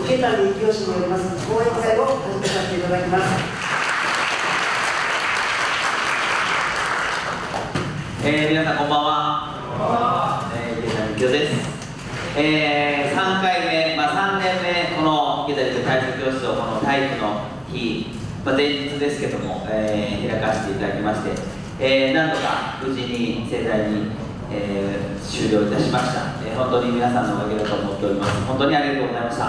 池谷清によります講演会を始めさせていただきます。 皆さんこんばんは。池谷清です。3回目、3年目、この池谷体操教室をこの体育の日、前日ですけども、開かせていただきまして、なんとか無事に盛大に、終了いたしました。本当に皆さんのおかげだと思っております。本当にありがとうございました。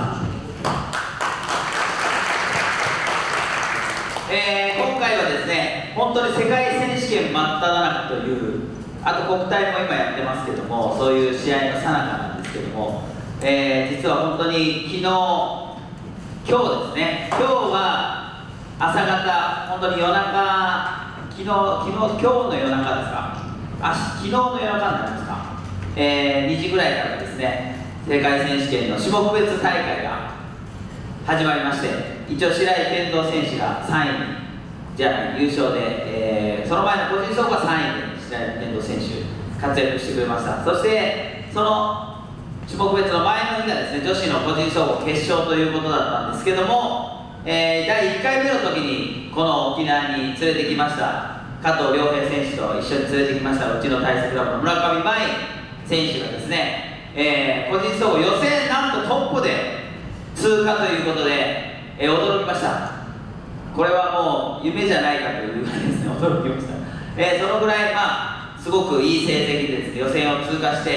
今回はですね、本当に世界選手権真っ只中という、あと国体も今やってますけども、そういう試合の最中なんですけども、実は本当に昨日、今日ですね、今日は朝方、本当に夜中、今日の夜中ですか、昨日の夜中になりますか、2時ぐらいからですね、世界選手権の種目別大会が始まりまして、一応白井健三選手が3位に優勝で、その前の個人総合は3位で白井健三選手活躍してくれました。そしてその種目別の前の日がですね、女子の個人総合決勝ということだったんですけども、第1回目の時にこの沖縄に連れてきました加藤亮平選手と一緒に連れてきましたうちの体操クラブの村上茉愛選手がですね、個人総合予選なんとトップで通過ということで、驚きました。これはもう夢じゃないかというぐらいですね、驚きました。そのぐらい、すごくいい成績でですね、予選を通過して、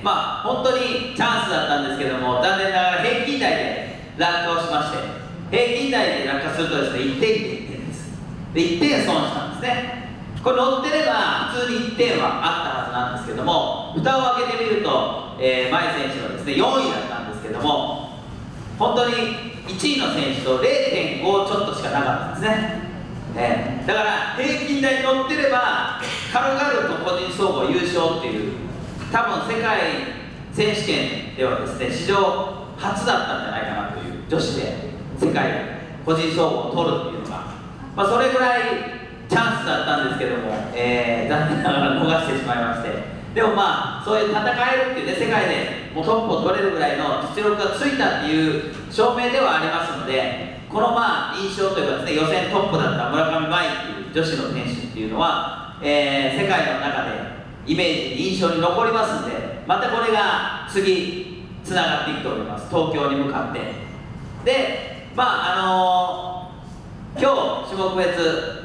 本当にチャンスだったんですけども、残念ながら平均台で落下をしまして、平均台で落下するとですね、1点です。で、1点損したんですね。これ乗ってれば普通に1点はあったはずなんですけども、蓋を開けてみると、前選手はですね、4位だったんですけども、本当に1位の選手と 0.5 ちょっとしかなかったんですね。だから平均台に乗ってれば軽々と個人総合優勝っていう、多分世界選手権ではですね、史上初だったんじゃないかなという、女子で世界個人総合を取るっていうのが、それぐらいチャンスだったんですけども、残念ながら逃してしまいまして、でもそういう戦えるっていうね、世界でもうトップを取れるぐらいの実力がついたっていう証明ではありますので、この印象というかですね、予選トップだった村上茉愛っていう女子の選手っていうのは、世界の中でイメージ、印象に残りますので、またこれが次つながっていくと思います、東京に向かって。で、今日種目別、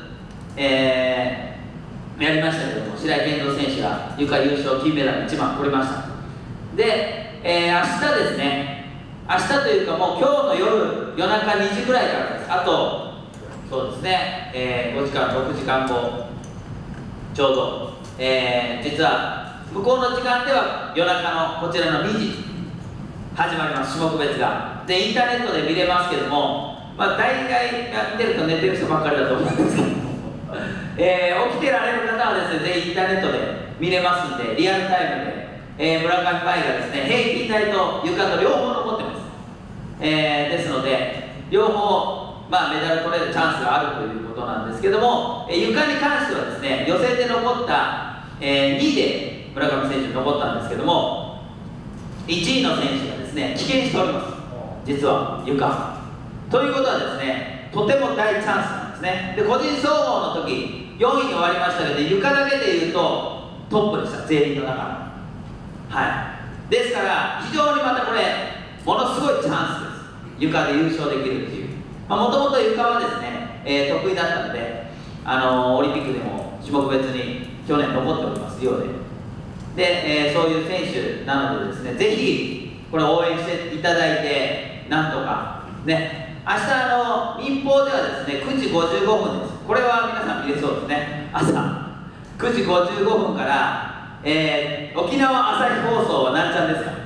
やりましたけども、白井健三選手がゆか優勝、金メダル1番取りました。で、明日ですね、明日というかもう今日の夜中2時ぐらいからです。あとそうですね、5時間6時間後ちょうど、実は向こうの時間では夜中のこちらの2時始まります、種目別が。でインターネットで見れますけども、大概見てると寝てる人ばっかりだと思うんですけども起きてられる方はですね、ぜひインターネットで見れますんで、リアルタイムで、村上茉愛がですね、平均台と床と両方残ってます。ですので、両方、メダル取れるチャンスがあるということなんですけども、床に関してはですね、予選で残った、2位で村上選手残ったんですけども、1位の選手がですね、棄権しております、実は床。ということはですね、とても大チャンスなんですね。で、個人総合の時、4位に終わりましたけど、床だけでいうとトップでした、全員の中の。ですから、非常にまたこれ、ものすごいチャンスです。床で優勝できるっていう。もともと床はですね、得意だったので、オリンピックでも種目別に去年残っております、リオで。で、そういう選手なのでですね、ぜひこれ応援していただいて、なんとかね、明日民放ではですね、9時55分です。これは皆さん見れそうですね。朝9時55分から、沖縄朝日放送は何ちゃんですか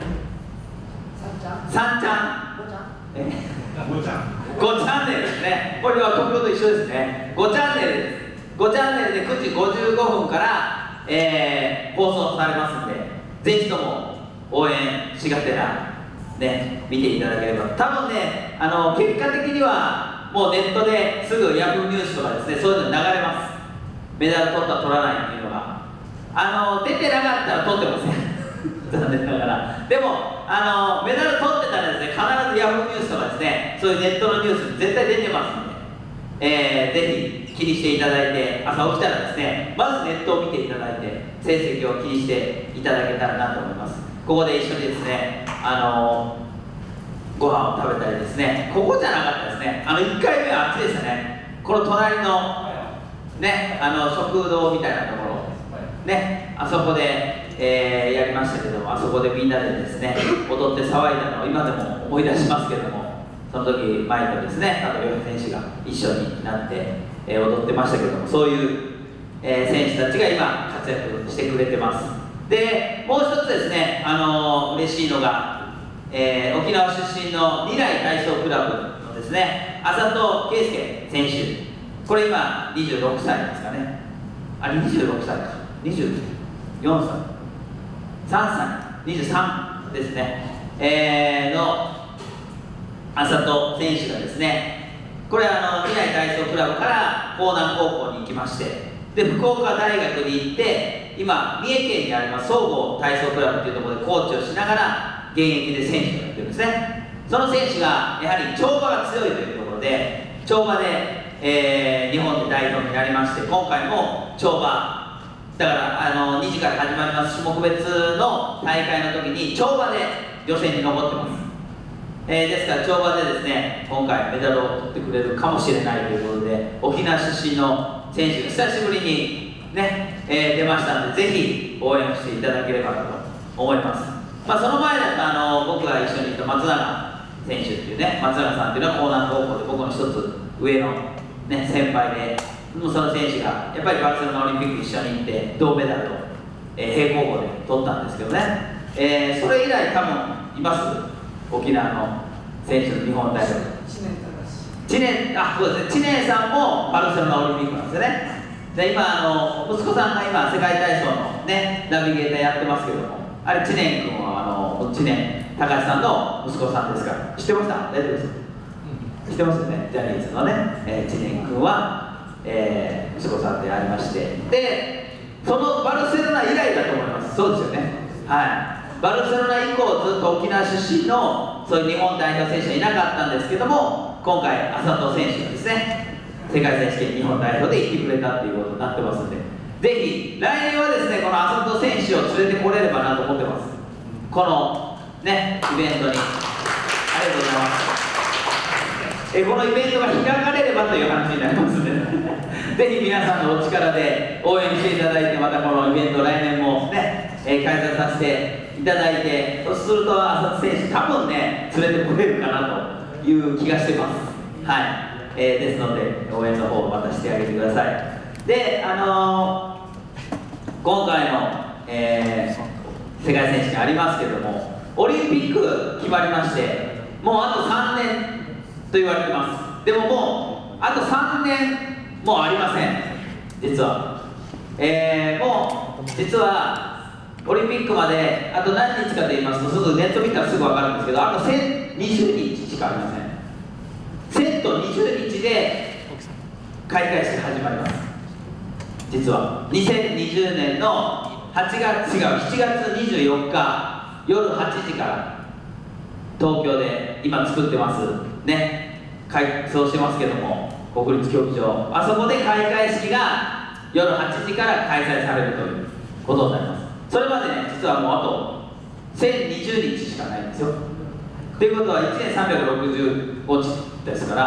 ？3ちゃん。5チャンネルですね。これは東京と一緒ですね。5チャンネルです。5チャンネルで9時55分から、放送されますので、ぜひとも応援しがてら、ね、見ていただければ。多分ね、結果的にはもうネットですぐヤフーニュースとかですね、そういうの流れます。メダル取った取らないっていうのが。出てなかったら取ってません残念ながら。でもメダル取ってたらですね、必ずヤフーニュースとかですね、そういうネットのニュースに絶対出てますんで、ぜひ気にしていただいて、朝起きたらですね、まずネットを見ていただいて、成績を気にしていただけたらなと思います。ここで一緒にですね、ご飯を食べたりですね、ここじゃなかったですね、1回目はあっちでしたね、この隣のね、食堂みたいなところ、ね、あそこで、やりましたけども、あそこでみんなでですね、踊って騒いだのを今でも思い出しますけども、その時前とですね、あと両選手が一緒になって、踊ってましたけども、そういう、選手たちが今活躍してくれてます。で、もう一つですね、嬉しいのが、沖縄出身の未来体操クラブのですね、浅戸圭介選手、これ今26歳ですかね、26歳か、24歳、3歳、23ですね、の浅戸選手がですね、これ未来体操クラブから江南高校に行きまして、で福岡大学に行って、今三重県にあります総合体操クラブというところでコーチをしながら現役で選手をやってるんですね。その選手がやはり跳馬が強いというところで、跳馬で、日本で代表になりまして、今回も跳馬だから2時から始まります種目別の大会の時に跳馬で予選に残ってます。ですから跳馬でですね、今回メダルを取ってくれるかもしれないということで、沖縄出身の選手が久しぶりにね、出ましたので、ぜひ応援していただければと思います。その前だと僕が一緒に行った松永選手っていうね、松永さんっていうのは江南高校で僕の一つ上の、ね、先輩で、その選手がやっぱりバルセロナオリンピック一緒に行って銅メダルを、平行棒で取ったんですけどね、それ以来多分います、沖縄の選手の日本代表。知念さんもバルセロナオリンピックなんですよね。で今息子さんが今世界体操のねナビゲーターやってますけども、あれ知念君は知念高橋さんの息子さんですから、知ってました？大丈夫ですか？知ってますよね、ジャニーズのね、知念君は、息子さんでありまして、でそのバルセロナ以来だと思います。そうですよね、はい、バルセロナ以降ずっと沖縄出身のそういう日本代表選手はいなかったんですけども、今回浅戸選手がですね、世界選手権日本代表で行ってくれたっていうことになってますので、ぜひ来年はですね、この浅戸選手を連れてこれればなと思ってます。このねイベントにありがとうございます。このイベントが開かれればという話になりますのでぜひ皆さんのお力で応援していただいて、またこのイベント来年もね、開催させていただいて、そうすると浅戸選手多分ね連れてこれるかなという気がしてます。はい、ですので応援の方をまたしてあげてください。で今回の、世界選手権ありますけども、オリンピック決まりまして、もうあと3年と言われてます。でももうあと3年もうありません、実は。もう実はオリンピックまであと何日かと言いますと、すぐネット見たらすぐ分かるんですけど、あと1020日しかありません。1000と20日で開会式始まります。実は2020年の7月24日夜8時から東京で今作ってますね、改装してますけども、国立競技場、あそこで開会式が夜8時から開催されるということになります。それまでね、実はもうあと1020日しかないんですよ。ということは1年365日ですから、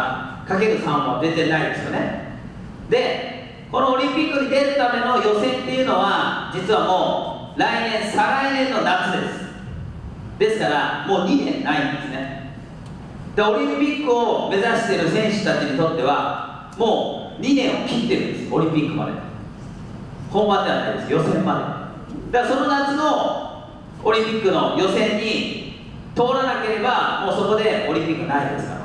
かける3は全然ないですよね。でこのオリンピックに出るための予選っていうのは、実はもう来年再来年の夏です。ですからもう2年ないんですね。でオリンピックを目指している選手たちにとってはもう2年を切ってるんです。オリンピックまで、本番ではないです、予選まで。だからその夏のオリンピックの予選に通らなければ、もうそこでオリンピックないですから。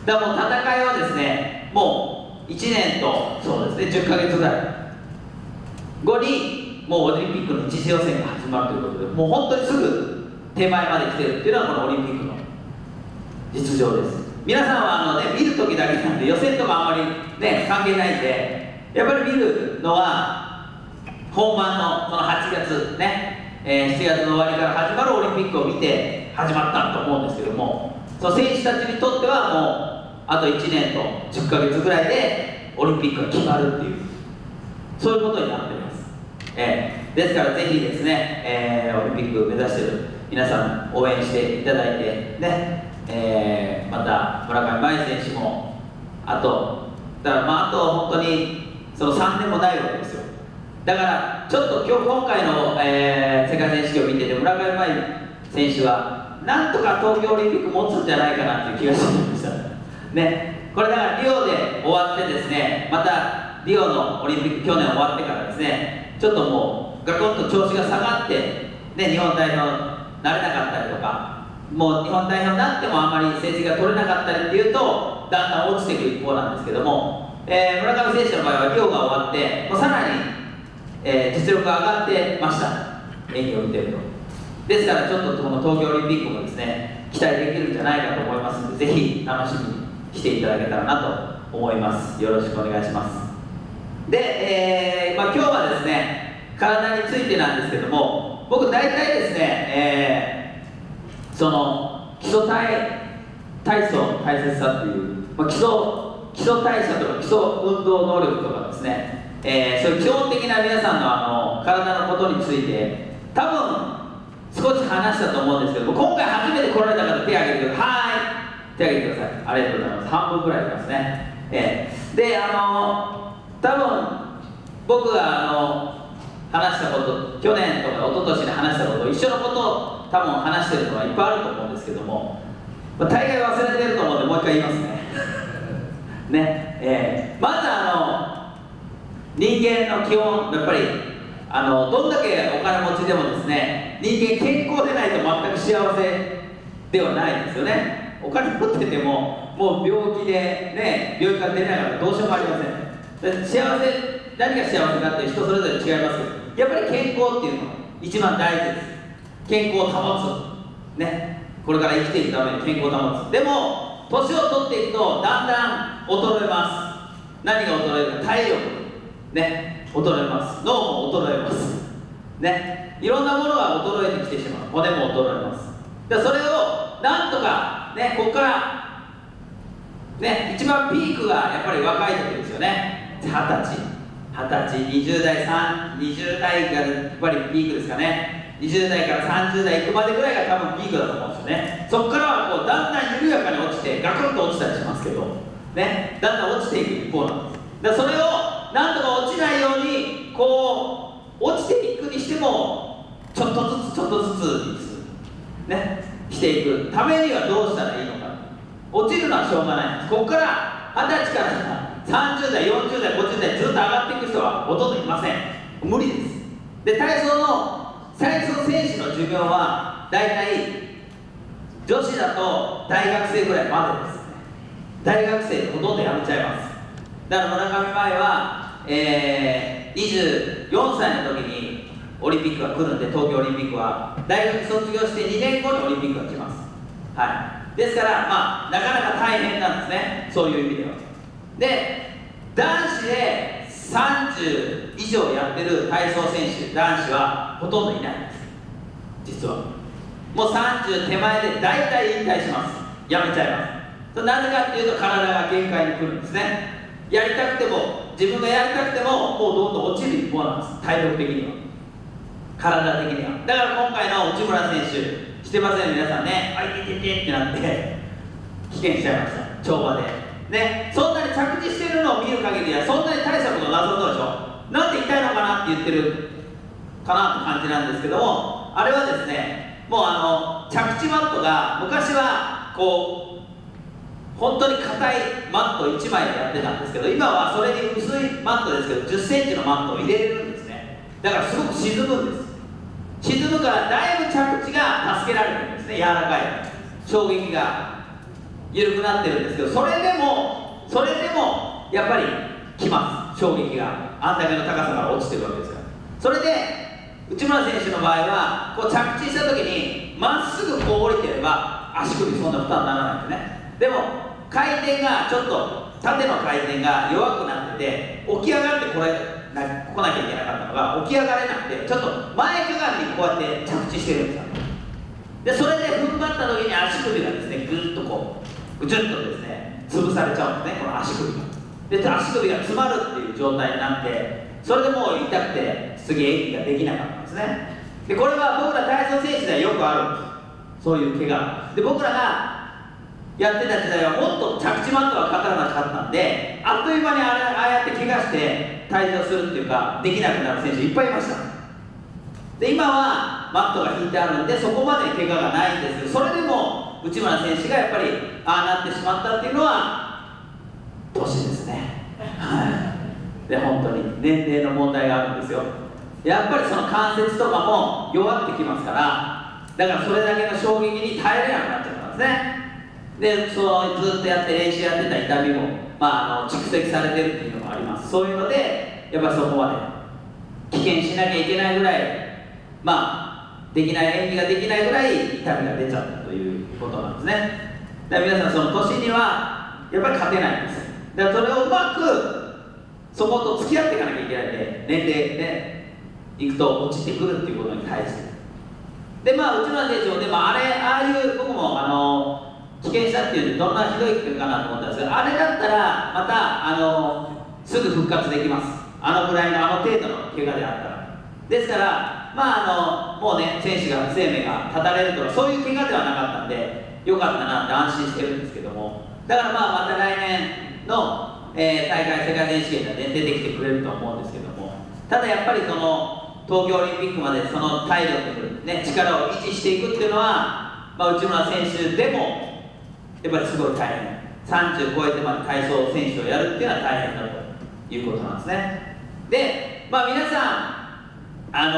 だからもう戦いはですね、もう1年とそうですね10ヶ月ぐらい後にもうオリンピックの一次予選が始まるということで、もう本当にすぐ手前まで来てるっていうのはこのオリンピックの実情です。皆さんは見る時だけなんで予選とかあんまりね関係ないんで、やっぱり見るのは本番のこの8月ね、7月の終わりから始まるオリンピックを見て、 始まったと思うんですけども、その選手たちにとってはもうあと1年と10ヶ月ぐらいでオリンピックが決まるっていう、そういうことになっています。ですからぜひですね、オリンピック目指している皆さん応援していただいてね、また村上茉愛選手もあと本当にその3年もないわけですよ。だからちょっと今回の、世界選手権を見てて村上茉愛選手はなんとか東京オリンピック持つんじゃないかなっていう気がしてきましたね。これだからリオで終わってですね、またリオのオリンピック去年終わってからですね、ちょっともうガクンと調子が下がって、ね、日本代表なれなかったりとか、もう日本代表になってもあんまり成績が取れなかったりっていうとだんだん落ちていく一方なんですけども、村上選手の場合はリオが終わってもうさらに、実力が上がってました、演技を見てると。ですからちょっとこの東京オリンピックもですね期待できるんじゃないかと思いますので、ぜひ楽しみにしていただけたらなと思います。よろしくお願いします。で、今日はですね体についてなんですけども、僕大体ですね、その基礎体操の大切さっていう、基礎代謝とか基礎運動能力とかですね、そういう基本的な皆さんの体のことについて多分少し話したと思うんですけども、今回初めて来られた方手を挙げてください。はい、手を挙げてください。ありがとうございます。半分ぐらいいますね。で多分僕が話したこと、去年とか一昨年に話したこと一緒のことを多分話してるのはいっぱいあると思うんですけども、大概忘れてると思うんでもう一回言いますね。まず人間の基本、やっぱりどんだけお金持ちでもですね、人間健康でないと全く幸せではないですよね。お金持っててももう病気でね、病気から出れなかったらどうしようもありません。何が幸せかって人それぞれ違いますけど、やっぱり健康っていうのが一番大事です。健康を保つね、これから生きていくために健康を保つ。でも年を取っていくとだんだん衰えます。何が衰えるか、体力ね、衰えます。脳も衰えますね。いろんなものが衰えてきてしまう。骨も衰えます。でそれをなんとかね、ここからね、一番ピークがやっぱり若い時ですよね。20歳、20代がやっぱりピークですかね。20代から30代行くまでぐらいが多分ピークだと思うんですよね。そこからはこうだんだん緩やかに落ちてガクンと落ちたりしますけどね、だんだん落ちていく一方なんです。だからそれをなんとか落ちないようにこう落ちていくにしてもちょっとずつにねしていくためにはどうしたらいいのか。落ちるのはしょうがないんです。ここから20歳から30代、40代、50代ずっと上がっていく人はほとんどいません。無理です。で体操選手の寿命はだいたい女子だと大学生ぐらいまでですね。大学生でほとんどやめちゃいます。だから村上茉愛は、24歳の時にオリンピックが来るんで、東京オリンピックは大学卒業して2年後にオリンピックが来ます。ですからなかなか大変なんですね、そういう意味では。で男子で30以上やってる体操選手、男子はほとんどいないんです。実はもう30手前で大体引退します。やめちゃいます。なぜかっていうと体が限界に来るんですね。やりたくても自分がやりたくてももうどんどん落ちる一方なんです。体力的には、体的には。だから今回の内村選手してません皆さんね。ってなって棄権しちゃいました、跳馬でね。そんなに着地してるのを見る限りはそんなに大したことなさそうでしょ。なんで痛いのかなって言ってるかなって感じなんですけども、あれはですね、もう着地マットが昔はこう本当に硬いマット1枚でやってたんですけど、今はそれに薄いマットですけど10センチのマットを入れれるんですね。だからすごく沈むんです。沈むからだいぶ着地が助けられるんですね。柔らかい衝撃が緩くなってるんですけど、それでもやっぱりきます、衝撃が。あんだけの高さから落ちてるわけですから。それで内村選手の場合はこう着地した時にまっすぐこう降りてれば足首そんな負担にならないんですね。でも回転がちょっと縦の回転が弱くなってて起き上がって来なきゃいけなかったのが起き上がれなくてちょっと前かがみにこうやって着地してるんですよ。 でそれで踏ん張った時に足首がですねぐっとこうぐちゅっとですね潰されちゃうんですね、この足首が。で足首が詰まるっていう状態になって、それでもう痛くて次演技ができなかったんですね。でこれは僕ら体操選手ではよくあるんです、そういう怪我で。僕らがやってた時代はもっと着地マットがかからなかったんで、あっという間にああやって怪我して退場するっていうかできなくなる選手いっぱいいました。で今はマットが引いてあるんでそこまで怪我がないんですけど、それでも内村選手がやっぱりああなってしまったっていうのは年ですね。はいで本当に年齢の問題があるんですよ。やっぱりその関節とかも弱ってきますから、だからそれだけの衝撃に耐えれなくなっちゃったんですね。でずっとやって練習やってた痛みも、蓄積されてるっていうのもあります。そういうのでやっぱりそこまで棄権しなきゃいけないぐらい、できない演技ができないぐらい痛みが出ちゃったということなんですね。だから皆さんその年にはやっぱり勝てないんです。だからそれをうまくそこと付き合っていかなきゃいけないんで、年齢でいくと落ちてくるっていうことに対してで、内村選手もでもああいう僕も棄権したっていうんでどんなひどい結果かなと思ったんですけど、あれだったらまたすぐ復活できます。あのぐらいの程度の怪我であったら。ですからもうね選手が生命が絶たれるとかそういう怪我ではなかったんでよかったなって安心してるんですけども、だからまた来年の、大会世界選手権で、ね、出てきてくれると思うんですけども、ただやっぱりその東京オリンピックまでその体力、ね、力を維持していくっていうのは、内村選手でもやっぱりすごい大変、30超えてまで体操選手をやるっていうのは大変だということなんですね。で、皆さんだん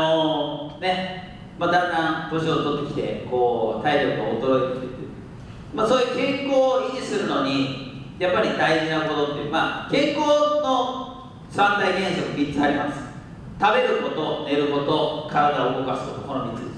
だん年を取ってきてこう体力が衰えてきて、そういう健康を維持するのにやっぱり大事なことっていう、健康の3大原則3つあります。食べること、寝ること、体を動かすこと、この3つです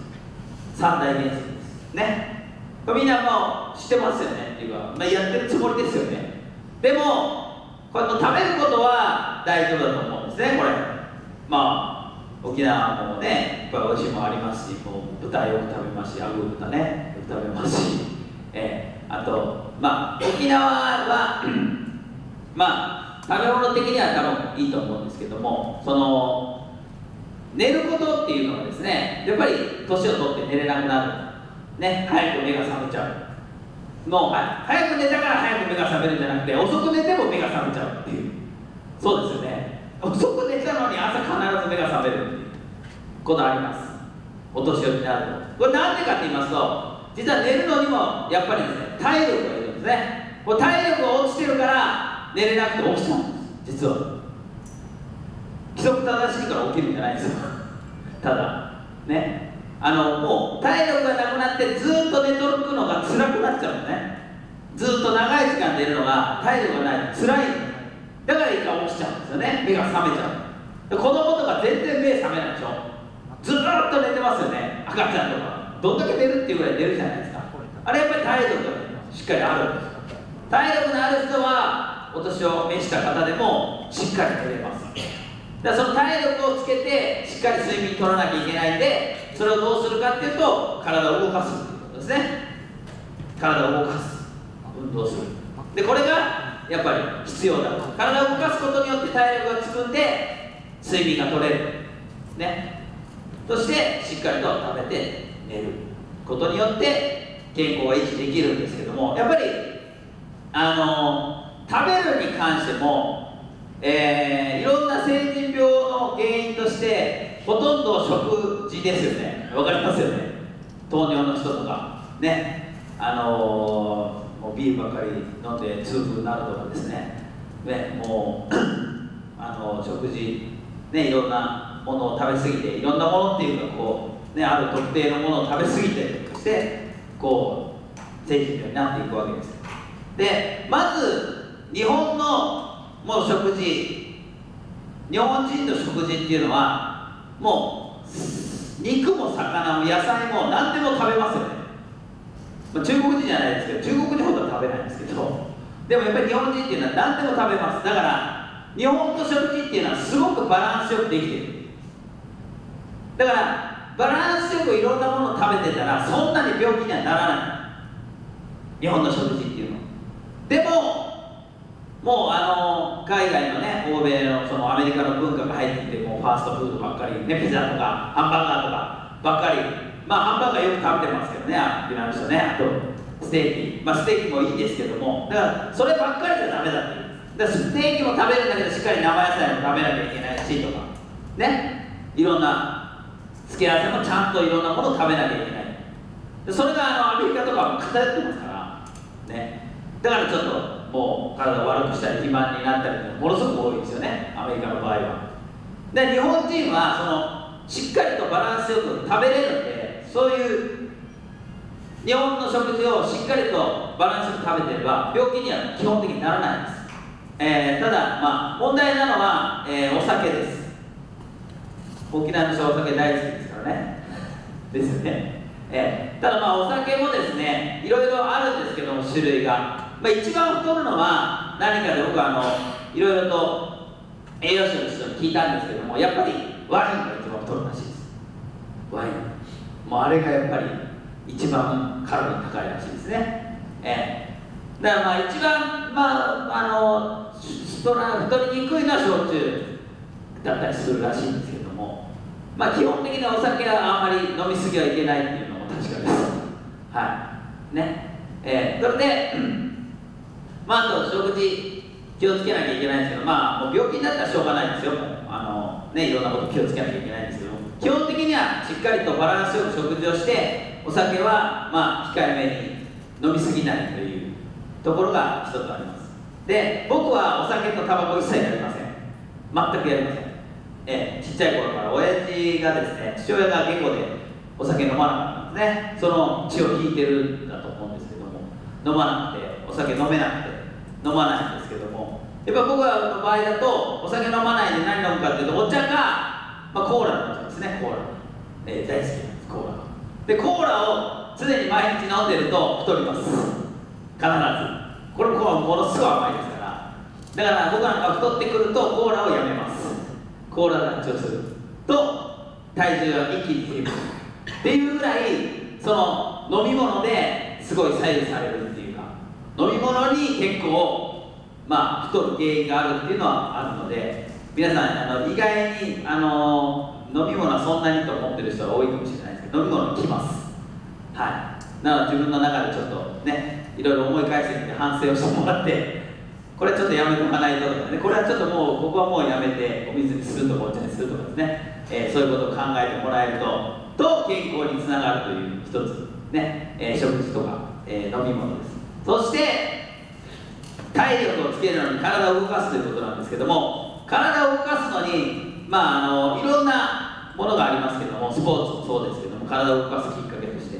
。3大原則ですね。みんなもう知ってますよねっていうか、やってるつもりですよね。でもこれも食べることは大丈夫だと思うんですね。これ沖縄もね、やっぱり美味しいものありますし、もう豚よく食べますし、アグー豚ね、よく食べますし、あと、沖縄は食べ物的には多分いいと思うんですけども、その寝ることっていうのはですね、やっぱり年を取って寝れなくなる、ね、早く目が覚めちゃう。もう早く寝たから早く目が覚めるんじゃなくて、遅く寝ても目が覚めちゃうっていう、そうですよね。遅く寝たのに朝必ず目が覚めるっていうことあります、お年寄りになると。これなんでかって言いますと、実は寝るのにもやっぱりですね、体力がいるんですね。これ体力が落ちてるから寝れなくて起きちゃうんです、実は。規則正しいから起きるんじゃないですよただね、もう体力がなくなってずっと寝とくのが辛くなっちゃうんですね。ずっと長い時間寝るのが体力がないと辛い、だから一回起きちゃうんですよね。目が覚めちゃう。子供とか全然目覚めないでしょ。ずーっと寝てますよね、赤ちゃんとか。どんだけ寝るっていうぐらい寝るじゃないですか。あれやっぱり体力がしっかりあるんです。体力のある人はお年を召した方でもしっかり寝れます。だからその体力をつけてしっかり睡眠取らなきゃいけないんで、それをどうするかっていうと体を動かすっていうことですね。体を動かす、運動する。でこれがやっぱり必要だ。体を動かすことによって体力がつくんで睡眠が取れるね。そしてしっかりと食べて寝ることによって健康が維持できるんですけども、やっぱり食べるに関しても、いろんな成人病の原因としてほとんど食事ですよね。わかりますよね。糖尿の人とかね、もうビールばっかり飲んで痛風になるとかですね、もう食事ね、いろんなものを食べ過ぎて、いろんなものっていうかある特定のものを食べ過ぎてして成人病になっていくわけです。でまず日本のもう食事、日本人の食事っていうのはもう肉も魚も野菜も何でも食べますよね。中国人じゃないですけど、中国人ほどは食べないんですけど、でもやっぱり日本人っていうのは何でも食べます。だから日本の食事っていうのはすごくバランスよくできている。だからバランスよくいろんなものを食べてたらそんなに病気にはならない、日本の食事っていうの。でももう海外のね、欧米のそのアメリカの文化が入ってきて、もうファーストフードばっかり、ね、ピザとかハンバーガーとかばっかり、まあハンバーガーよく食べてますけどね、沖縄の人ね、あとステーキ、まあステーキもいいですけども、だからそればっかりじゃダメだっていう。だからステーキも食べるんだけどしっかり生野菜も食べなきゃいけないしとかね、いろんな付け合わせもちゃんといろんなものを食べなきゃいけない。でそれがアメリカとかも偏ってますからね。だからちょっともう体を悪くしたり肥満になったりものすごく多いですよね、アメリカの場合は。で日本人はしっかりとバランスよく食べれるんで、そういう日本の食事をしっかりとバランスよく食べてれば病気には基本的にならないんです。ただ、まあ、問題なのは、お酒です。沖縄の人はお酒大好きですからねですよね。ただまあお酒もですね、いろいろあるんですけども種類が、まあ、一番太るのは何かで僕はいろいろと栄養士の人に聞いたんですけども、やっぱりワインが一番太るらしいです。ワインもうあれがやっぱり一番カロリー高いらしいですね。だからまあ一番、まあ、太りにくいのは焼酎だったりするらしいんですけども、まあ基本的にお酒はあんまり飲みすぎはいけないっていうのも確かです。はいね。それで、まあ、あと食事気をつけなきゃいけないんですけど、まあもう病気になったらしょうがないですよ。いろんなこと気をつけなきゃいけないんですけど、基本的にはしっかりとバランスよく食事をして、お酒はまあ控えめに飲みすぎないというところが一つあります。で、僕はお酒とタバコ一切やりません。全くやりません。ちっちゃい頃から親父がですね、父親が言語でお酒飲まなかったんですね。その血を引いてるんだと思うんですけども、飲まなくて、お酒飲めなくて飲まないんですけども、やっぱ僕の場合だとお酒飲まないで何飲むかっていうと、お茶か、まあ、コーラになっちゃうんですね。コーラ、大好きなんです。コーラで、コーラを常に毎日飲んでると太ります、必ず。これものすごい甘いですから。だから僕なんか太ってくるとコーラをやめます。コーラ断ちをすると体重が一気に減るっていうぐらい、その飲み物ですごい左右されるっていうか、飲み物に結構まあ太る原因があるっていうのはあるので、皆さん意外に飲み物はそんなにと思ってる人は多いかもしれないですけど、飲み物にきます。はい。なので自分の中でちょっとね、いろいろ思い返してみて反省をしてもらって、これちょっとやめておかないととかね、これはちょっともうここはもうやめてお水にするとかお茶にするとかですね、そういうことを考えてもらえると健康につながるという一つね、食事とか、飲み物です。そして体力をつけるのに体を動かすということなんですけども、体を動かすのにまあいろんなものがありますけども、スポーツもそうですけども、体を動かすきっかけとして、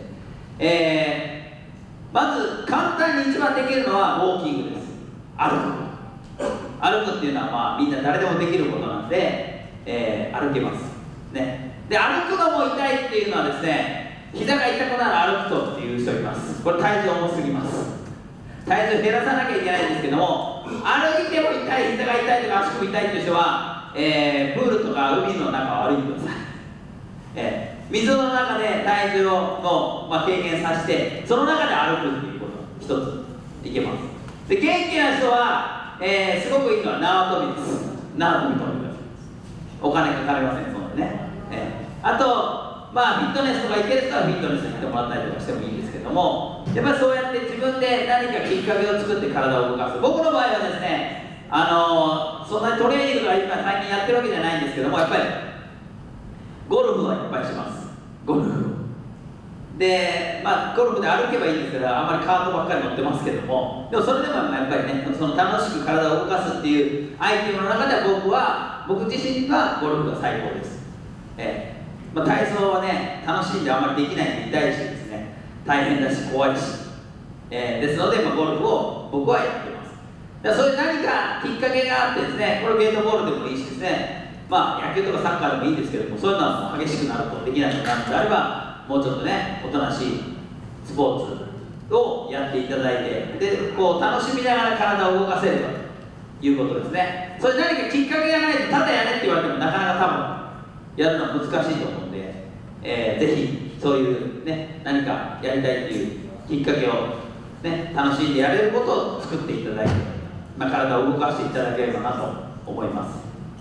まず簡単に一番できるのはウォーキングです。歩くっていうのはまあみんな誰でもできることなんで、歩けますね。で、歩くのも痛いっていうのはですね、膝が痛くなる歩くとっていう人います。これ体重重すぎます。体重減らさなきゃいけないんですけども、歩いても痛い、膝が痛いとか足首痛いっていう人は、プールとか海の中を歩いてください。水の中で体重を軽減させて、その中で歩くっていうこと一ついけます。で、元気な人は、すごくいいのは縄跳びです。縄跳び跳んでください。お金かかりません、そんなね。あとまあフィットネスとか行ける人はフィットネスに行ってもらったりとかしてもいいんですけども、やっぱりそうやって自分で何かきっかけを作って体を動かす。僕の場合はですね、そんなにトレーニングとか今最近やってるわけじゃないんですけども、やっぱりゴルフはいっぱいします。ゴルフで、まあゴルフで歩けばいいんですけど、あんまりカートばっかり乗ってますけども、でもそれでもやっぱりね、その楽しく体を動かすっていうアイテムの中では僕自身はゴルフが最高です。まあ、体操はね、楽しんであんまりできないんで痛いしですね、大変だし怖いし、ですので、ゴルフを僕はやってます。だからそういう何かきっかけがあってですね、これゲートボールでもいいしですね、まあ野球とかサッカーでもいいんですけども、そういうのは激しくなるとできなくなるのであれば、もうちょっとね、おとなしいスポーツをやっていただいて、でこう楽しみながら体を動かせればということですね。それ何かきっかけがないとただやれって言われてもなかなか多分やるのは難しいと思うんで、 ぜひそういうね何かやりたいっていうきっかけをね楽しんでやれることを作っていただいて、体を動かしていただければなと思います。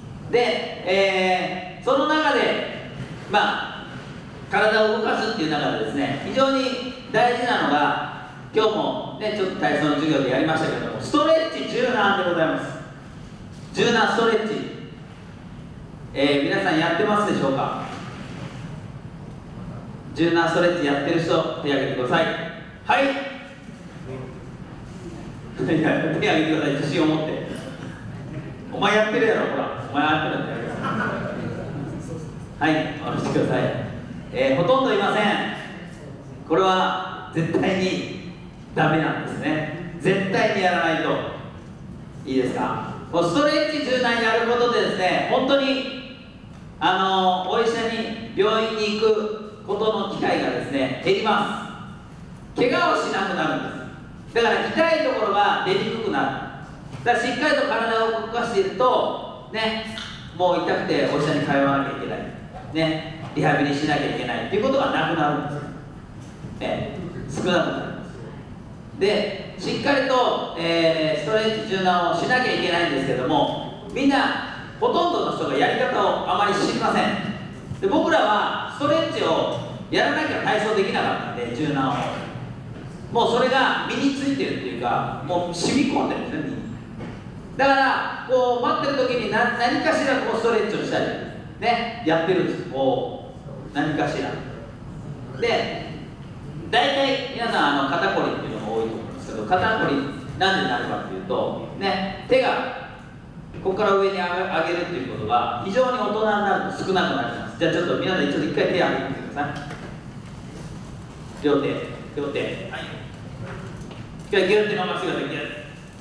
で、その中で体を動かすっていう中でですね、非常に大事なのが今日もねちょっと体操の授業でやりましたけども、ストレッチ柔軟でございます。柔軟ストレッチ、皆さんやってますでしょうか。柔軟ストレッチやってる人手を挙げてください。はい手を挙げてください。自信を持って。お前やってるやろ、ほらお前やってるんだよ。はい、下ろしてください。ほとんどいません。これは絶対にダメなんですね。絶対にやらないと。いいですか。もうストレッチ柔軟やることでですね、本当にお医者に病院に行くことの機会がですね減ります。怪我をしなくなるんです。だから痛いところが出にくくなる。だからしっかりと体を動かしているとね、もう痛くてお医者に通わなきゃいけないね、リハビリしなきゃいけないっていうことがなくなるんですよ、少なくなります。でしっかりと、ストレッチ柔軟をしなきゃいけないんですけども、みんなほとんどの人がやり方をあまり知りません。で僕らはストレッチをやらなきゃ体操できなかったんで、柔軟をもうそれが身についてるっていうか、もう染み込んでるんですね、身に。だからこう待ってる時に何かしらこうストレッチをしたりねやってるんです。こう何かしらで、大体皆さん肩こりっていうのが多いと思うんですけど、肩こりなんでなるかっていうとね、手がここから上に上げるっていうことが非常に大人になると少なくなります。じゃあちょっと皆さん一回手を上げてみてください。両手、はい。一回ギュッて伸ばしてください。ギュッ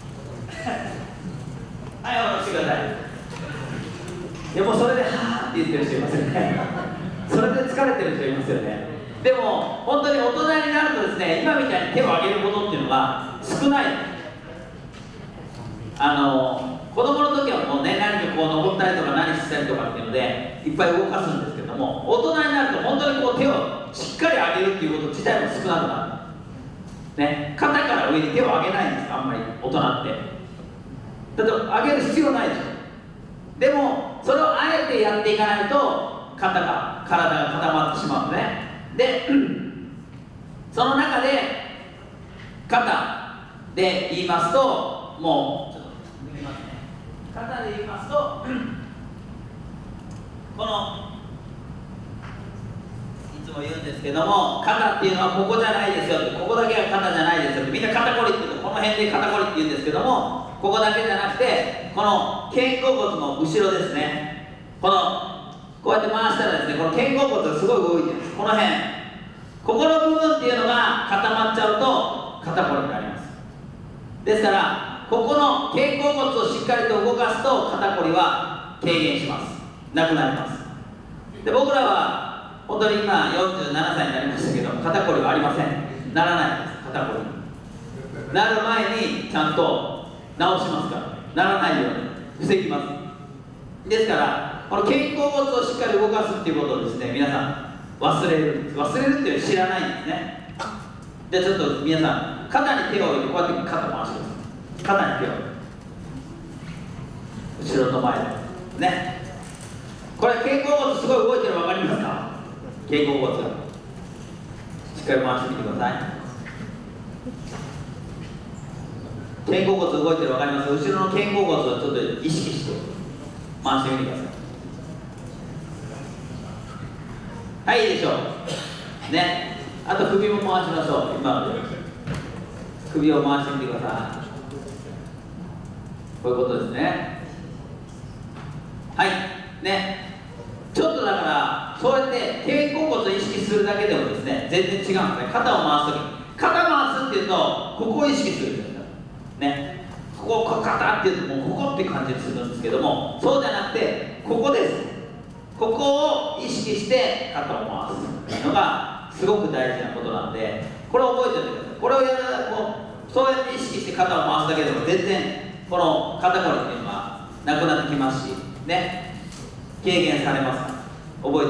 はい、下ろしてください。でもそれではーって言ってる人いますよね。それで疲れてる人いますよね。でも本当に大人になるとですね、今みたいに手を上げることっていうのが少ない。子供の時はもうね、何かこう登ったりとか何したりとかっていうのでいっぱい動かすんですけども、大人になると本当にこう手をしっかり上げるっていうこと自体も少なくなる、ね、肩から上に手を上げないんです。あんまり大人ってだって上げる必要ないでしょ。でもそれをあえてやっていかないと体が固まってしまうのね。でその中で肩で言いますと、もうちょっと見ますね。肩で言いますとこのいつも言うんですけども、肩っていうのはここじゃないですよって、ここだけは肩じゃないですよって、みんな肩こりって言うとこの辺で肩こりって言うんですけども、ここだけじゃなくてこの肩甲骨の後ろですね。こうやって回したらですね、この肩甲骨がすごい動いてるんです。この辺、ここの部分っていうのが固まっちゃうと肩こりになります。ですからここの肩甲骨をしっかりと動かすと肩こりは軽減します。なくなります。で僕らは本当に今47歳になりましたけど、肩こりはありません。ならないです。肩こりなる前にちゃんと治しますから、ならないように防ぎます。ですからこの肩甲骨をしっかり動かすっていうことをですね、皆さん忘れるんです。忘れるっていうのは知らないんですね。じゃあちょっと皆さん肩に手を置いてこうやって肩回してください。肩に手を後ろと前でね。これ肩甲骨すごい動いてるの分かりますか。肩甲骨がしっかり回してみてください。肩甲骨動いてるの分かります。後ろの肩甲骨をちょっと意識して回してみてください。はい、いいでしょうね。あと首も回しましょう。今ので首を回してみてください。こういうことですね。はいね。ちょっとだからそうやって肩甲骨を意識するだけでもですね、全然違うんですね。肩を回すとき、肩回すっていうとここを意識するんですよね。ここ肩っていうともうここって感じするんですけども、そうじゃなくてここです。ここを意識して肩を回すっていうのがすごく大事なことなんで、これを覚えておいてください。これをやるそうやって意識して肩を回すだけでも全然この肩こりっていうのはなくなってきますしね、軽減されますから覚えておいていただ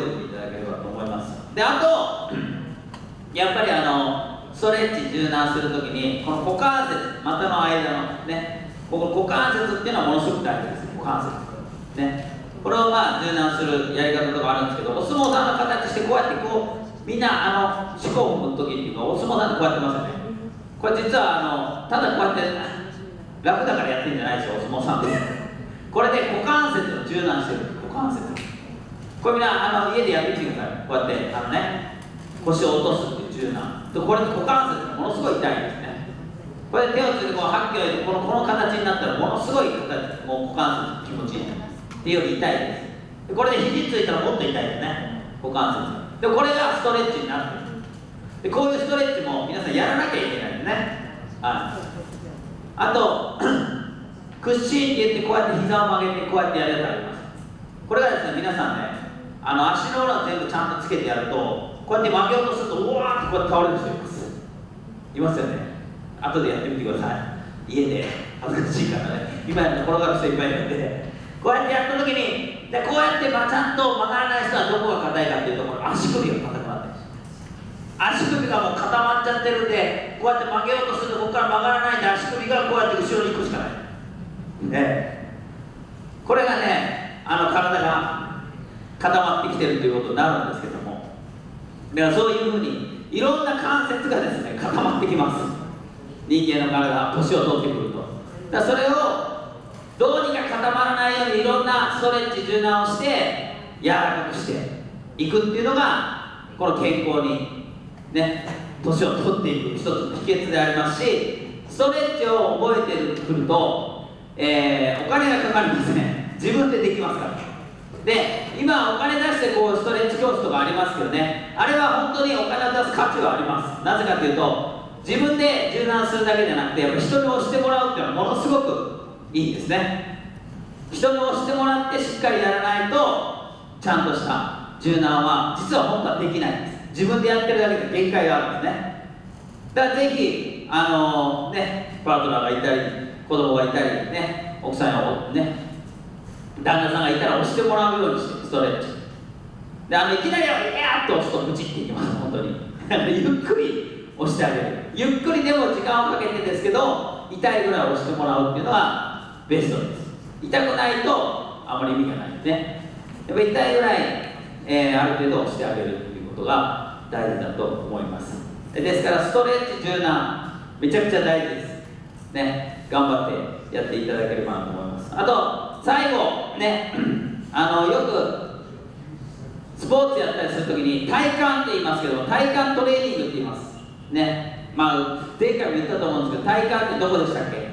だければと思います。で、あとやっぱりストレッチ柔軟するときにこの股関節、股の間のね、ここ股関節っていうのはものすごく大事です。股関節ね、これを柔軟するやり方とかあるんですけど、お相撲さんの形してこうやってみんな四股を踏む時っていうか、お相撲さんってこうやってますよね。これ実はただこうやって楽だからやってるんじゃないですよ、お相撲さんって。これで股関節を柔軟してる。股関節、これみんな家でやってみてください。こうやって腰を落とすっていう柔軟で、これ股関節がものすごい痛いんですね。これで手をついてはっきりこの形になったらものすごい形、もう股関節気持ちいいっていうより痛いです。でこれで肘ついたらもっと痛いですね、股関節で。これがストレッチになってる。でこういうストレッチも皆さんやらなきゃいけないんですね。あと屈伸って言ってこうやって膝を曲げてこうやってやるやつあります。これがですね、皆さんね、足の裏を全部ちゃんとつけてやると、こうやって曲げようとするとうわーってこうやって倒れる人います。いますよね。後でやってみてください、家で。恥ずかしいからね、今やると転がる人いっぱいいるんで、こうやってやった時にこうやってちゃんと曲がらない人はどこが硬いかっていうと、これ足首が硬くなってるんです。足首がもう固まっちゃってるんで、こうやって曲げようとするとここから曲がらないんで、足首がこうやって後ろに行くしかないね。これがね、体が固まってきてるということになるんですけども、だからそういうふうにいろんな関節がですね固まってきます。人間の体、年を取ってくると。だからそれをどうにか固まらないようにいろんなストレッチ柔軟をして柔らかくしていくっていうのがこの健康にね、年を取っていく一つの秘訣でありますし、ストレッチを覚えてくると、お金がかかりますね。自分でできますから。で、今お金出してストレッチ教室とかありますけどね、あれは本当にお金を出す価値はあります。なぜかというと、自分で柔軟するだけじゃなくて、やっぱ人に押してもらうっていうのはものすごくいいですね。人に押してもらってしっかりやらないと、ちゃんとした柔軟は実は本当はできないんです。自分でやってるだけで限界があるんですね。だからぜひパートナーがいたり子供がいたりね、奥さんや旦那さんがいたら押してもらうようにして、ストレッチでいきなりやーっと押すとブチっていきます。本当にゆっくり押してあげる。ゆっくりでも時間をかけてですけど、痛いぐらい押してもらうっていうのがベストです。痛くないとあまり意味がないですね。やっぱり痛いぐらい、ある程度押してあげるっていうことが大事だと思います。ですからストレッチ柔軟めちゃくちゃ大事ですね。頑張ってやっていただければなと思います。あと最後ね、よくスポーツやったりするときに体幹って言いますけど、体幹トレーニングって言いますね。前回も言ったと思うんですけど、体幹ってどこでしたっけ？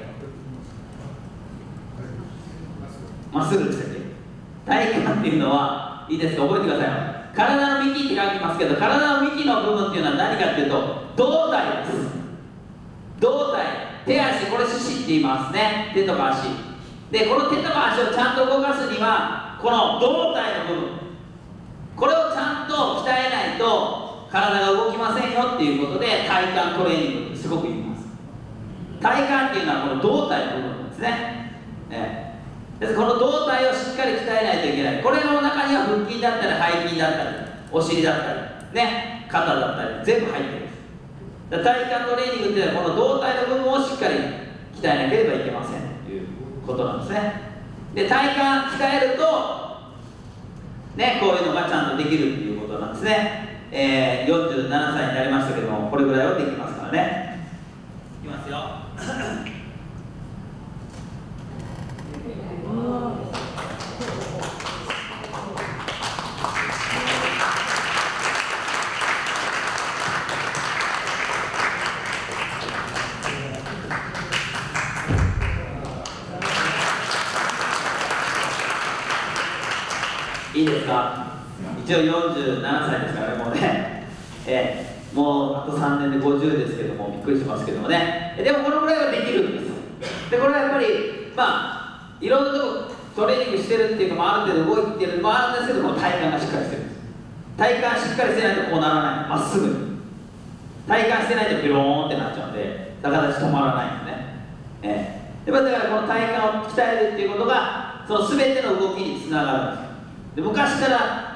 まっすぐでしたっけ？体幹っていうのは、いいですか、覚えてください。体の幹って書きますけど、体の幹の部分っていうのは何かっていうと胴体です。胴体、手足、これ四肢って言いますね。手とか足で、この手とか足をちゃんと動かすにはこの胴体の部分、これをちゃんと鍛えないと体が動きませんよっていうことで、体幹トレーニングってすごく言います。体幹っていうのはこの胴体の部分ですね。ですからこの胴体をしっかり鍛えないといけない。これの中には腹筋だったり背筋だったりお尻だったりね、肩だったり全部入ってるんです。体幹トレーニングっていうのはこの胴体の部分をしっかり鍛えなければいけませんということなんですね。で、体幹鍛えるとね、こういうのがちゃんとできるっていうことなんですね。47歳になりましたけども、これぐらいはできますからね。いきますよいいですか。一応47歳ですからね、もうね、もうあと3年で50ですけども、びっくりしますけどもね。でもこのぐらいはできるんです。でこれはやっぱりいろんなとこトレーニングしてるっていうか、ある程度動いてるのもあるんですけども、体幹がしっかりしてるんです。体幹しっかりしてないとこうならない、まっすぐに。体幹してないとビローンってなっちゃうんで、逆立ち止まらないんですね。だからこの体幹を鍛えるっていうことがその全ての動きにつながるんです。で昔から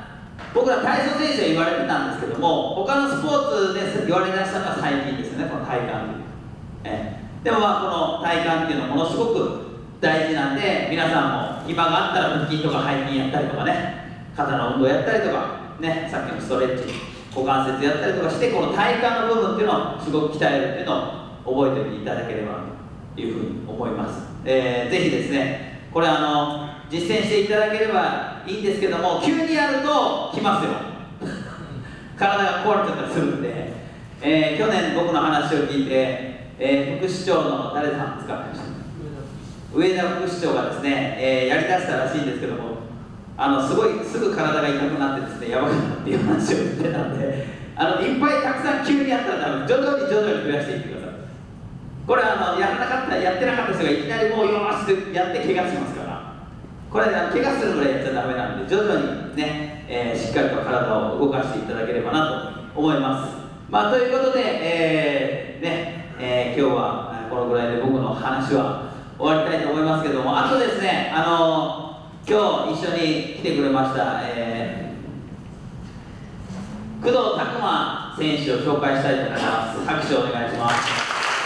僕ら体操選手は言われてたんですけども、他のスポーツで言われだしたのが最近ですよね、この体幹という、でもこの体幹っていうのはものすごく大事なんで、皆さんも暇があったら腹筋とか背筋やったりとかね、肩の運動やったりとかね、さっきのストレッチ、股関節やったりとかして、この体幹の部分っていうのをすごく鍛えるっていうのを覚えておいていただければというふうに思います。ぜひですね、これ実践していただければいいんですけども、急にやるときますよ体が壊れちゃったりするんで、去年僕の話を聞いて、副市長の誰さんですか、上田副市長がですね、やりだしたらしいんですけども、すぐ体が痛くなってですね、やばくなったっていう話を言ってたんで、いっぱいたくさん急にやったら徐々に増やしていってください。これやってなかった人がいきなりもうよーしってやって怪我しますから、これ怪我するぐらいやっちゃダメなんで、徐々にね、しっかりと体を動かしていただければなと思います。ということで、今日はこのぐらいで僕の話は終わりたいと思いますけども、あとですね、今日一緒に来てくれました、工藤拓磨選手を紹介したいと思います。拍手をお願いします。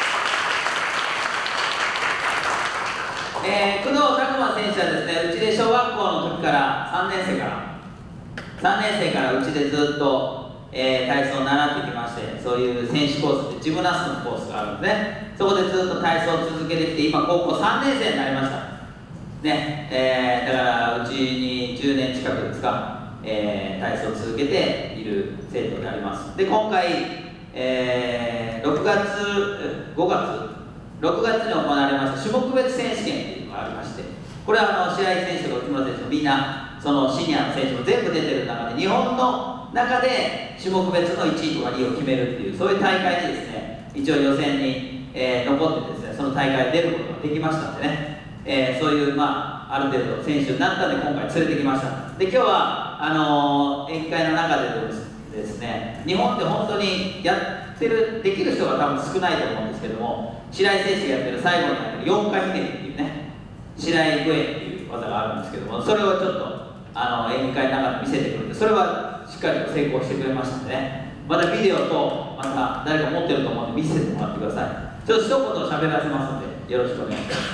工藤拓磨選手はですね、うちで小学校の時から3年生からうちでずっと、体操を習ってきまして、そういう選手コースでジムナストのコースがあるんですね。そこでずっと体操を続けてきて、今高校3年生になりましたね。だからうちに10年近くですか、体操を続けている生徒であります。で、今回、6月に行われました種目別選手権というのがありまして、これは白井選手とか内村選手もみんなそのシニアの選手も全部出てる中で、日本の中で種目別の1位とか2位を決めるっていう、そういう大会にですね、一応予選に、残ってですね、その大会に出ることができましたんでね、そういうある程度選手になったんで今回連れてきました。で、今日は宴会の中でですね、日本で本当にできる人が多分少ないと思うんですけども、白井選手がやってる最後にやってる4回ひねりっていうね、白井グエっていう技があるんですけども、それをちょっと宴会の中で見せてくれて、それはしっかりと成功してくれましたんでね、またビデオとまた誰か持ってると思うんで見せてもらってください。ちょっと一言喋らせますのでよろしくお願いします。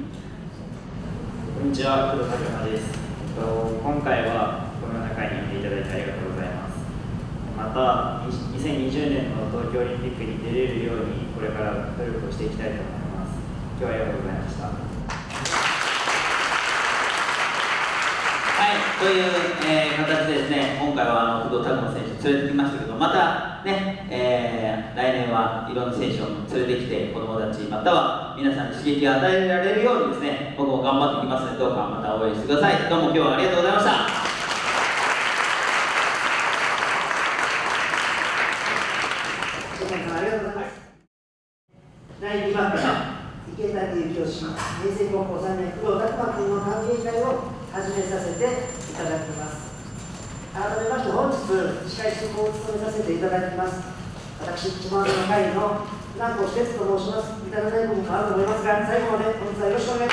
こんにちは、工藤拓磨です。今回はこのような会に来ていただいてありがとうございます。また2020年の東京オリンピックに出れるようにこれから努力をしていきたいと思います。今日はありがとうございました。 はい、という、形でですね、今回は工藤拓磨選手連れてきましたけど、またね、来年はいろんな選手を連れてきて、子どもたちまたは皆さんに刺激を与えられるようにですね、僕も頑張っていきますので、どうかまた応援してください。どうも今日はありがとうございました。 ありがとうございます。第2番から池谷教師、明星高校3年工藤拓磨君の歓迎会を始めさせていただきます。改めまして本日司会進行を務めさせていただきます。私、一番の会の船越哲と申します。見た目ない部分もあると思いますが、最後まで本日はよろしくお願いします。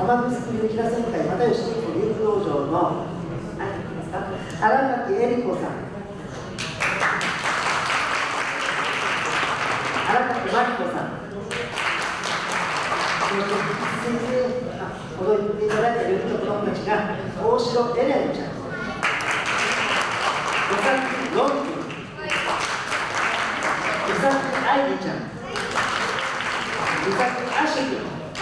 玉城作り木田旋会又吉陸流道場の荒垣恵理子さん、荒垣真理子さん、踊っていただいた4人の子供たちが大城エレンちゃん、与崎ロン君、与崎愛理ちゃん、与崎アシュ君、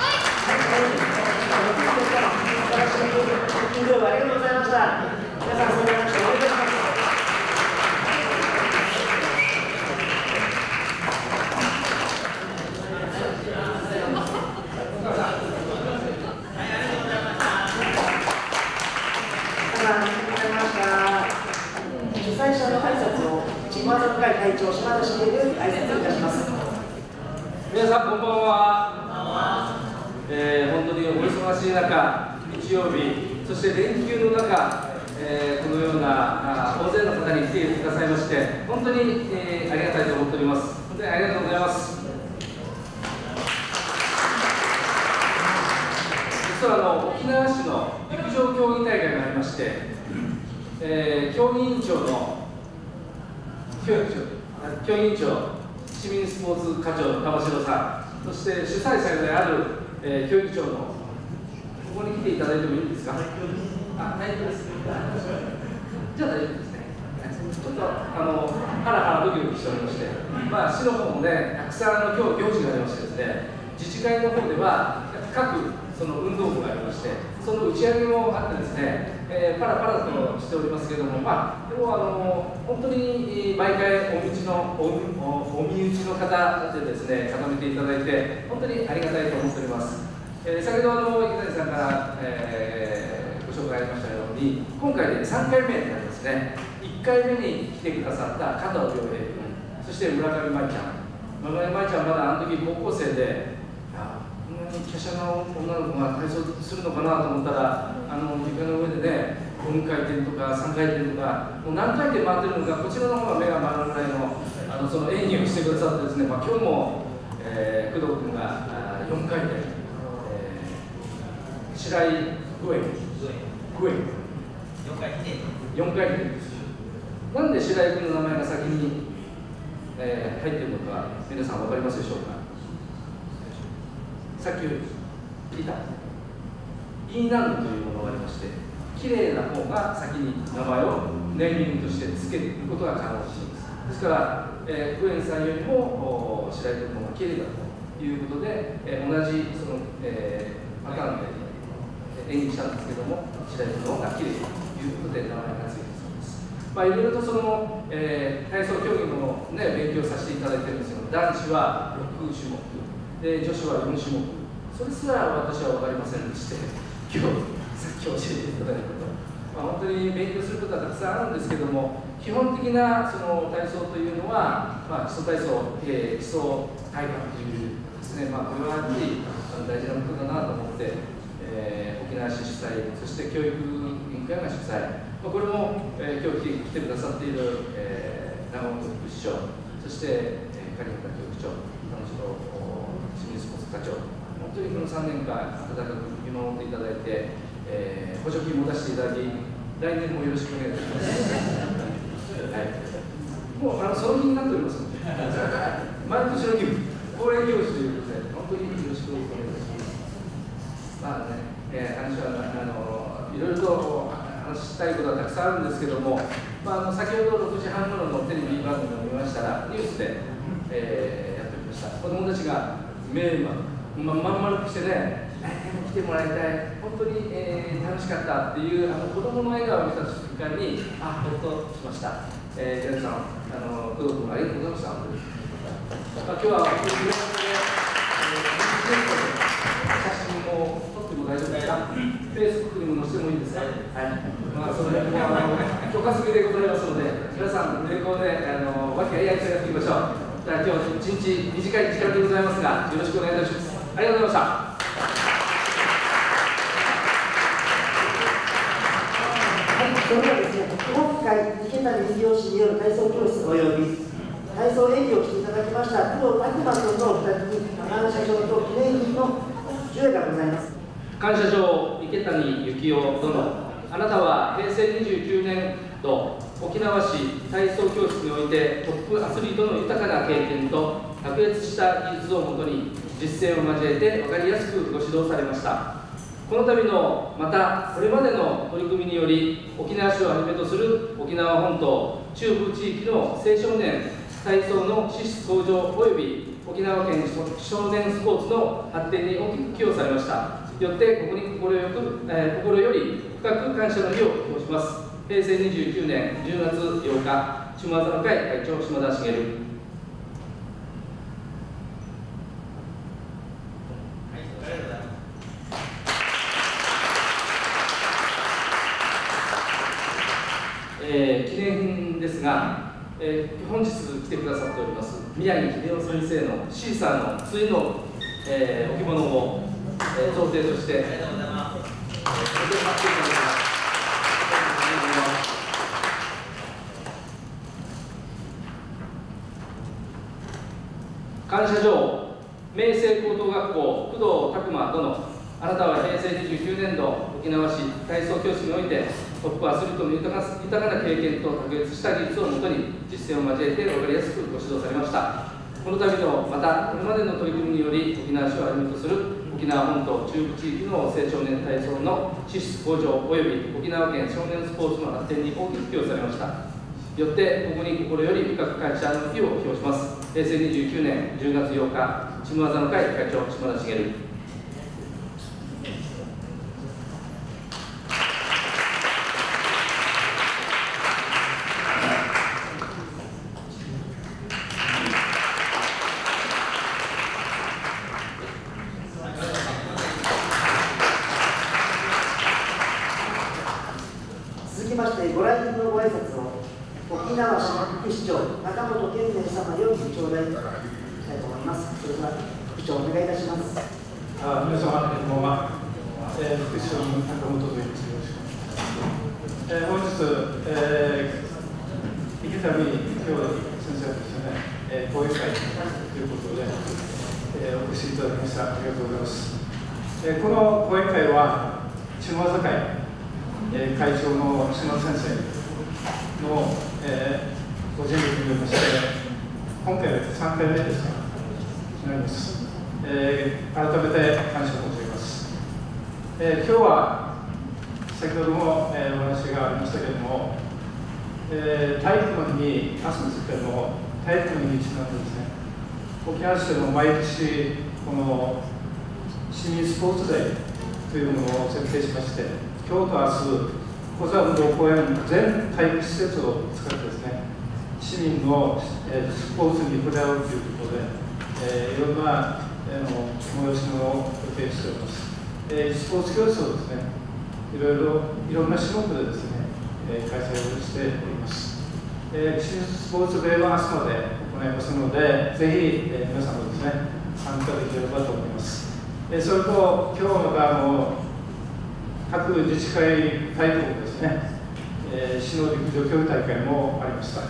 ありがとうございました。皆さん、それではお願いします。主催者の挨拶をチームワーク会会長島田茂より挨拶いたします。 皆さんこんばんは。本当にお忙しい中、日曜日、そして連休の中、このような大勢の方に来てくださいまして、本当に、ありがたいと思っております。本当にありがとうございます。実は沖縄市の陸上競技大会がありまして、競技委員長の市民スポーツ課長の玉城さん、そして主催者である、競技長のここに来ていただいてもいいですか。大丈夫です。じゃあ大丈夫ですね。ちょっとハラハラドキドキしておりまして、市の方もね、たくさん今日行事がありましてですね、自治会の方では各その運動部がありまして、その打ち上げもあってですね、パラパラとしておりますけれども、でも本当に毎回お身内の方でですね、固めていただいて、本当にありがたいと思っております。先ほど池谷さんから、ご紹介ありましたように、今回で3回目になりますね。1回目に来てくださった加藤亮平君、そして村上舞ちゃん。村上舞ちゃんまだあの時高校生で、こんなに華奢な女の子が体操するのかなと思ったら、床の上でね、4回転とか3回転とか、もう何回転回ってるのか、こちらの方が目が回るぐらいの、その演技をしてくださってですね、今日も、工藤君が4回転、白井グエン、4回転です。なんで白井君の名前が先に、入っているのか、皆さん分かりますでしょうか。さっき聞いた E 難度というものがありまして、きれいな方が先に名前をネーミングとして付けることが可能です。ですから、グエンさんよりも白井君の方がきれいだということで、同じその、パターンで演技したんですけども、白井君の方がきれいということで名前が付いてそうです。いろいろとその、体操競技の、ね、勉強させていただいてるんですけど、男子は6種目で、女子は4種目、それすら私は分かりませんでして、さっき教えていただいたこと、本当に勉強することはたくさんあるんですけども、基本的なその体操というのは、基礎体操、基礎体幹というですね、これはやっぱり大事なことだなと思って、沖縄市主催、そして教育委員会が主催、これも、今日来てくださっている、長本副市長、そして狩俣教育長、市民スポーツ課長、本当にこの3年間、温かく見守っていただいて、補助金も出していただき、来年もよろしくお願いいたします。もうその気になっておりますので、毎年の義務、恒例行事ということで、本当によろしくお願いいたします。話はいろいろと話したいことはたくさんあるんですけども、先ほど6時半ごろのテレビ番組を見ましたら、ニュースで、やっておりました。子どもたちがまん丸くしてね、来てもらいたい、本当に、楽しかったっていう子どもの笑顔を見た瞬間に、ほっとしました。皆さん、工藤君ありがとうございました。今日は本当に写真も撮っても大丈夫ですか。Facebook にも載せてもいいですか。その辺も許可付きでございますので、皆さん、並行で和気あいあいとやっていきましょう。今日は一日短い時間でございますが、よろしくお願いいたします。ありがとうございました。 それではですね、今回、池谷水陽氏による体操教室および体操演技をしていただきました工藤拓磨君のお二人に、社長と記念品の授与がございます。 感謝状池谷幸雄殿、あなたは平成29年度沖縄市体操教室においてトップアスリートの豊かな経験と卓越した技術をもとに実践を交えて分かりやすくご指導されました。この度のまたこれまでの取り組みにより、沖縄市をはじめとする沖縄本島中部地域の青少年体操の資質向上及び沖縄県少年スポーツの発展に大きく寄与されました。よってここに心より深く感謝の意を表します。平成29年10月8日、下技の会会長、島田茂。記念ですが、本日来てくださっております宮城秀夫先生のシーサーの対の、置物を、贈呈として感謝状、明星高等学校工藤拓磨殿、あなたは平成29年度沖縄市体操教室においてトップアスリートの豊かな経験と卓越した技術をもとに実践を交えて分かりやすくご指導されました。この度のまたこれまでの取り組みにより、沖縄市をはじめとする沖縄本島中部地域の青少年体操の資質向上及び沖縄県少年スポーツの発展に大きく寄与されました。よってここに心より深く感謝の意を表します。平成29年10月8日、下技の会会長、島田茂。 続きましてご来賓のご挨拶を沖縄市副市長中本健明様より頂戴したいと思います。それでは副市長お願いいたします。 皆様こんばんは。副市長の中本と言います。本日、池谷兄弟先生ですね、講演会ということで、お越しいただきました。ありがとうございます。この講演会は下技会会長の島田先生の、ご尽力によりまして、今回は3回目ですが、なります。改めて感謝申し上げます。今日は先ほども、お話がありましたけれども、体育の日に、明日ですけれども、体育の日にちなんでですね、沖縄市でも毎年、この市民スポーツデーというものを設定しまして、今日と明日、小座運動公園全体育施設を使ってですね、市民のスポーツに触れ合うということで、いろんな催し物を予定しております。スポーツ教室をですね、いろんな種目でですね、開催をしております。市民スポーツデーは明日まで行いますので、ぜひ皆さんもですね、参加できればと思います。それと、今日また各自治会大会ですね、市の陸上競技大会もありました。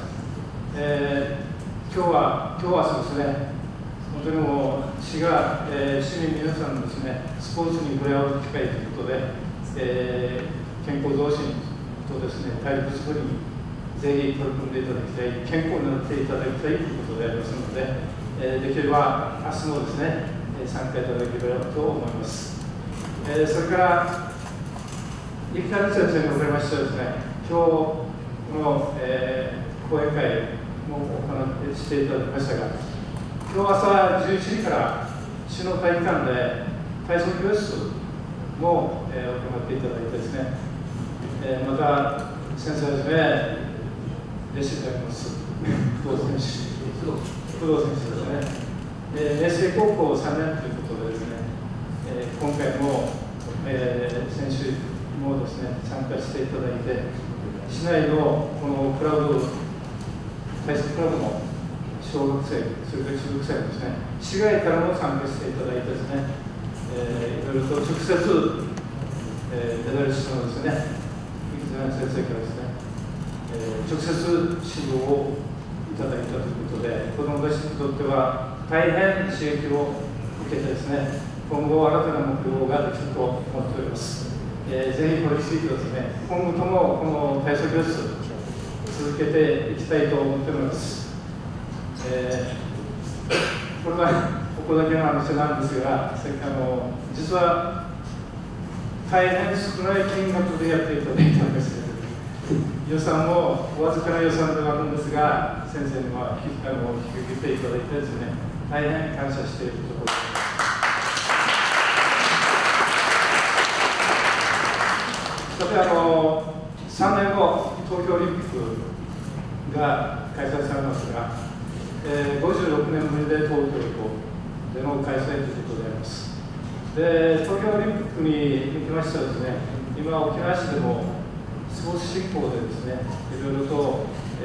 今日は明日ですね、本当にもう市が、市民皆さんのですね、スポーツに触れ合う機会ということで、健康増進とですね、体力作りにぜひ取り組んでいただきたい、健康になっていただきたいということでありますので、できれば明日もですね、参加いただければと思います。それから池谷先生におかれましてはですね、今日この、講演会も行っていただきましたが、今日朝11時から市の体育館で体操教室も、行っていただいてですね、また先生はじめ弟子いただきます工藤選手ですね、明星高校3年ということでですね、今回も、選手もですね、参加していただいて、市内のこのクラブ、体操クラブの小学生、それから中学生もですね、市外からも参加していただいてですね、いろいろと直接、メダリストのですね、池谷先生からですね、直接指導をいただいたということで、子どもたちにとっては大変刺激を受けてですね、 今後新たな目標ができると思っております。ぜひこれについてはですね、今後ともこの体操教室続けていきたいと思っております。これはここだけの話なんですが、実は大変少ない金額でやっていただいたんですけど、予算もお預かな予算ではあるんですが、先生には引き受けていただいてですね、大変感謝しているところです。さて、3年後、東京オリンピックが開催されますが、56年ぶりで東京での開催ということであります。で、東京オリンピックに行きましてはですね、今、沖縄市でもスポーツ振興でですね、いろいろと、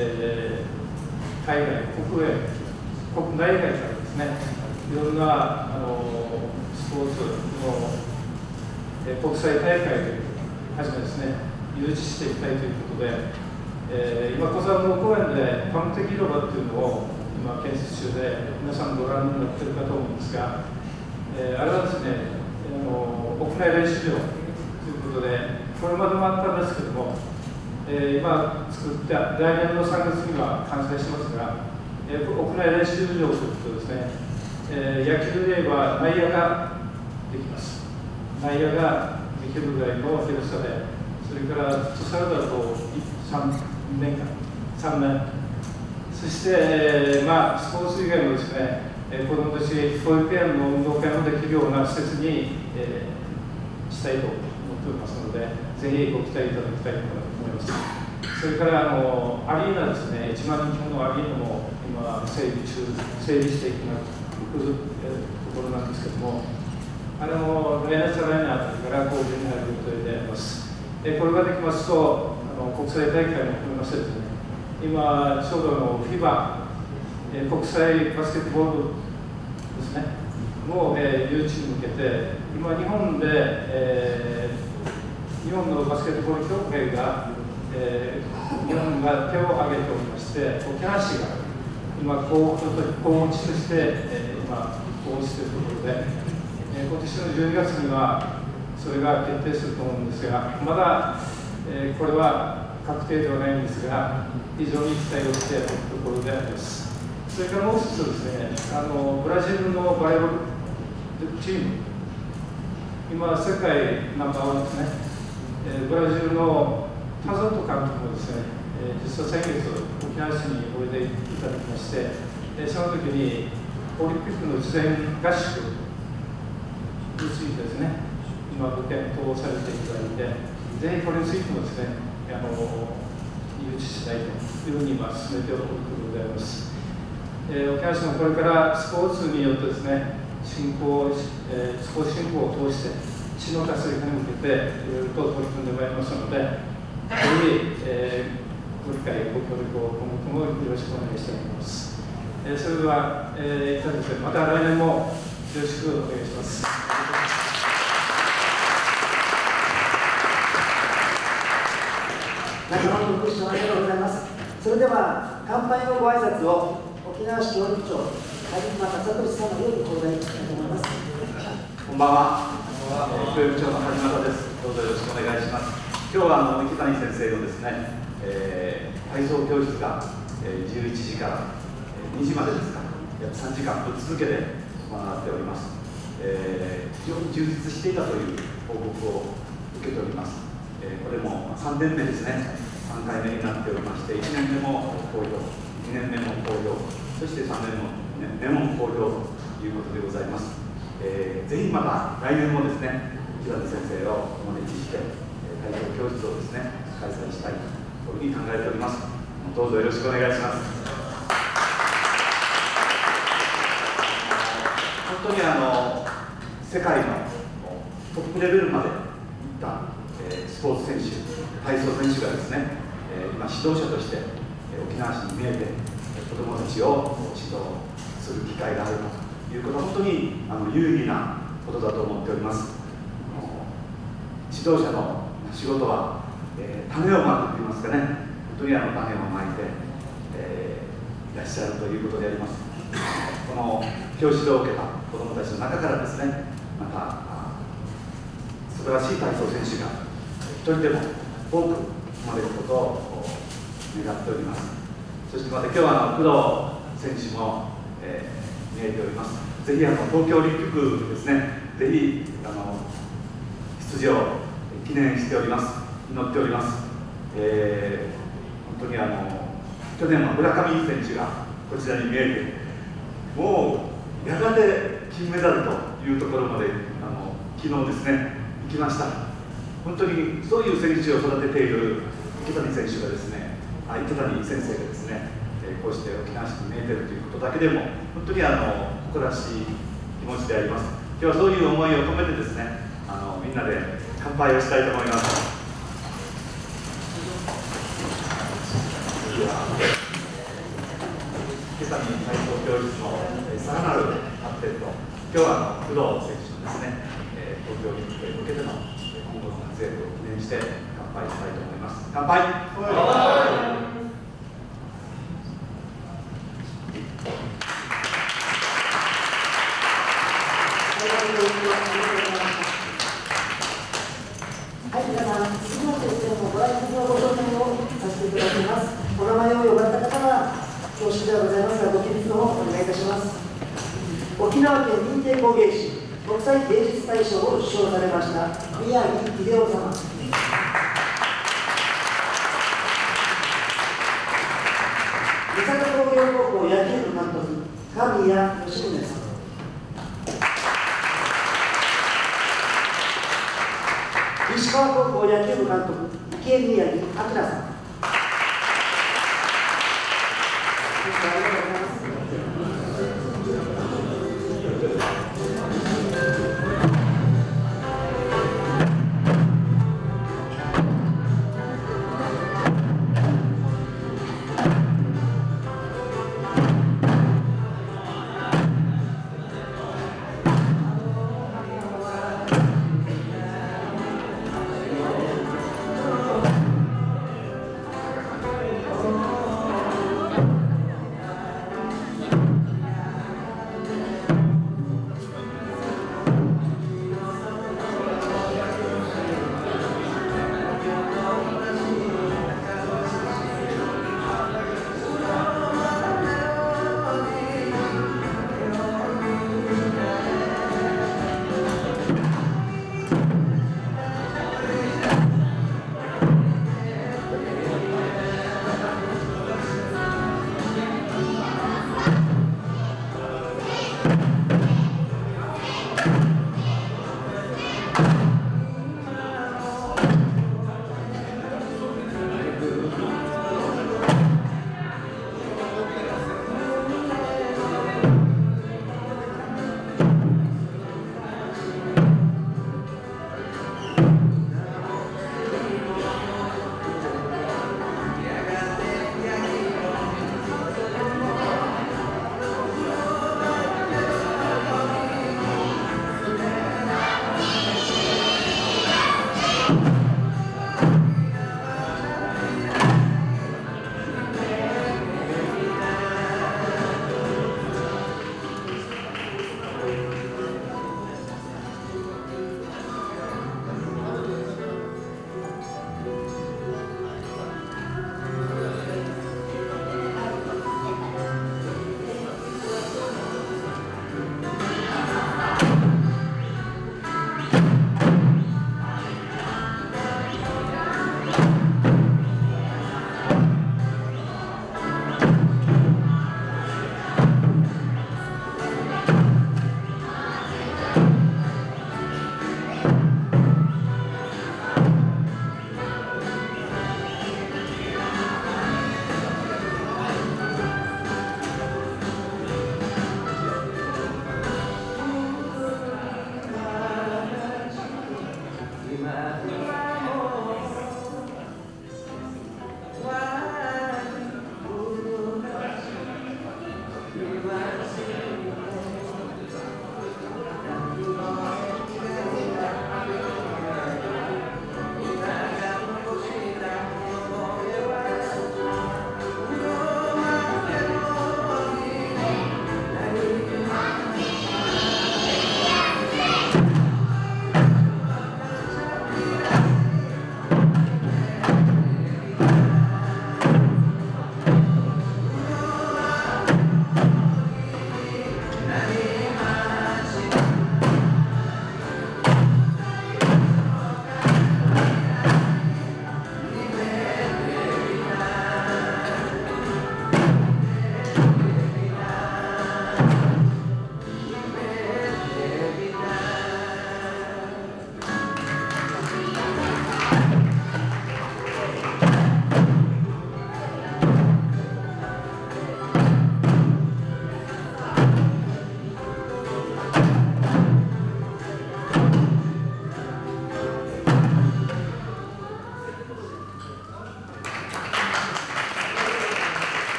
海外、国内外からですね、いろんなスポーツの、国際大会ではじめですね、誘致していきたいということで、今、小沢の公園でファン的広場というのを今、建設中で、皆さんご覧になっているかと思うんですが、あれはですね、屋内練習場ということで、これまでもあったんですけども、今作った来年の3月には完成しますが、屋内練習場ということですね、野球で言えば内野ができます。内野ができるぐらいの広さで、それからフットサルだと3年、そして、スポーツ以外もですね、子どもたち、保育園の運動会もできるような施設に、したいと思っておりますので、ぜひご期待いただきたいと思います。それからアリーナですね、1万人のアリーナも今、整備していくところなんですけども、来年再来年あたりから工事に入る予定であります。これができますと、国際大会も含めましてですね、今、ちょうどFIBA、国際バスケットボールですね、も誘致に向けて、今、日本のバスケットボール協会が、日本が手を挙げておりまして、沖縄市が今、候補地として、今、候補地というところで、今年の12月にはそれが決定すると思うんですが、まだ、これは確定ではないんですが、非常に期待をしているところであります。それからもう一つですね、ブラジルのバレーボールチーム、今、世界ナンバーワンですね、ブラジルのタゾット監督もですね、実は先月、沖縄市においでいただきまして、その時にオリンピックの事前合宿についてですね、今、ご検討されていただいて、ぜひこれについてもですね、誘致したいというふうに今、進めておるところであります。沖縄市もこれからスポーツによってですね、スポーツ振興を通して、地の活性化に向けていろいろと取り組んでまいりますので、ぜひ、ご理解、ご協力を今後ともよろしくお願いしたいと思います。それでは、また来年もよろしくお願いします。 仲間のご視聴ありがとうございます。それでは、乾杯のご挨拶を沖縄市教育長、萩島正俊様より頂戴したいと思います。 こんばんは。教育長の萩島です。どうぞよろしくお願いします。今日は池谷先生のですね、体操教室が11時から2時までですか、約3時間ぶっ続けて行っております。非常に充実していたという報告を受けております。これも3年目ですね、3回目になっておりまして、1年目も好評、2年目も好評、そして3年目も好評ということでございます。ぜひまた来年もですね、池谷先生をお招きして、体操教室をですね、開催したいというふうに考えております。どうぞよろしくお願いします。本当に世界のトップレベルまで行ったスポーツ選手、体操選手がですね、今指導者として沖縄市に見えて子どもたちを指導する機会があるということは本当に有意義なことだと思っております。指導者の仕事は、種をまくといいますかね、本当に種をまいて、いらっしゃるということであります。この教師指導を受けた子どもたちの中からですね、 また素晴らしい体操選手が一人でも多く生まれることを願っております。そしてまた今日は工藤選手も、見えております。ぜひ東京オリンピックですね、ぜひ出場記念しております。祈っております。本当に去年は村上選手がこちらに見えて、もうやがて金メダルというところまで昨日ですね行きました。本当にそういう選手を育てている池谷選手がですね、池谷先生がですね、こうして沖縄市に見えているということだけでも本当に誇らしい気持ちであります。今日はそういう思いを込めてですね、みんなで乾杯をしたいと思います。池谷体操教室のさらなる発展と、今日は工藤選手のですね、東京オリンピックへ向けての今後の活躍を記念して乾杯したいと思います。乾杯。 はい、皆さん、次の決戦もご来賓のご紹介をさせていただきます。お名前を呼ばれた方は恐縮ではございますが、ご起立の方お願いいたします。沖縄県認定工芸士国際芸術大賞を受賞されました宮城秀夫様。三郷工業高校野球部監督神谷義宗さん。石川高校野球部監督池宮城明さん。ありがとうございます。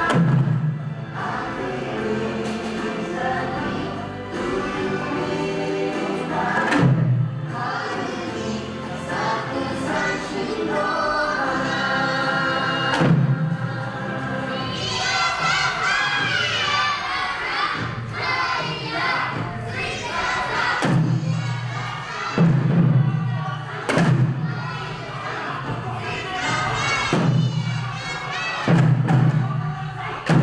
「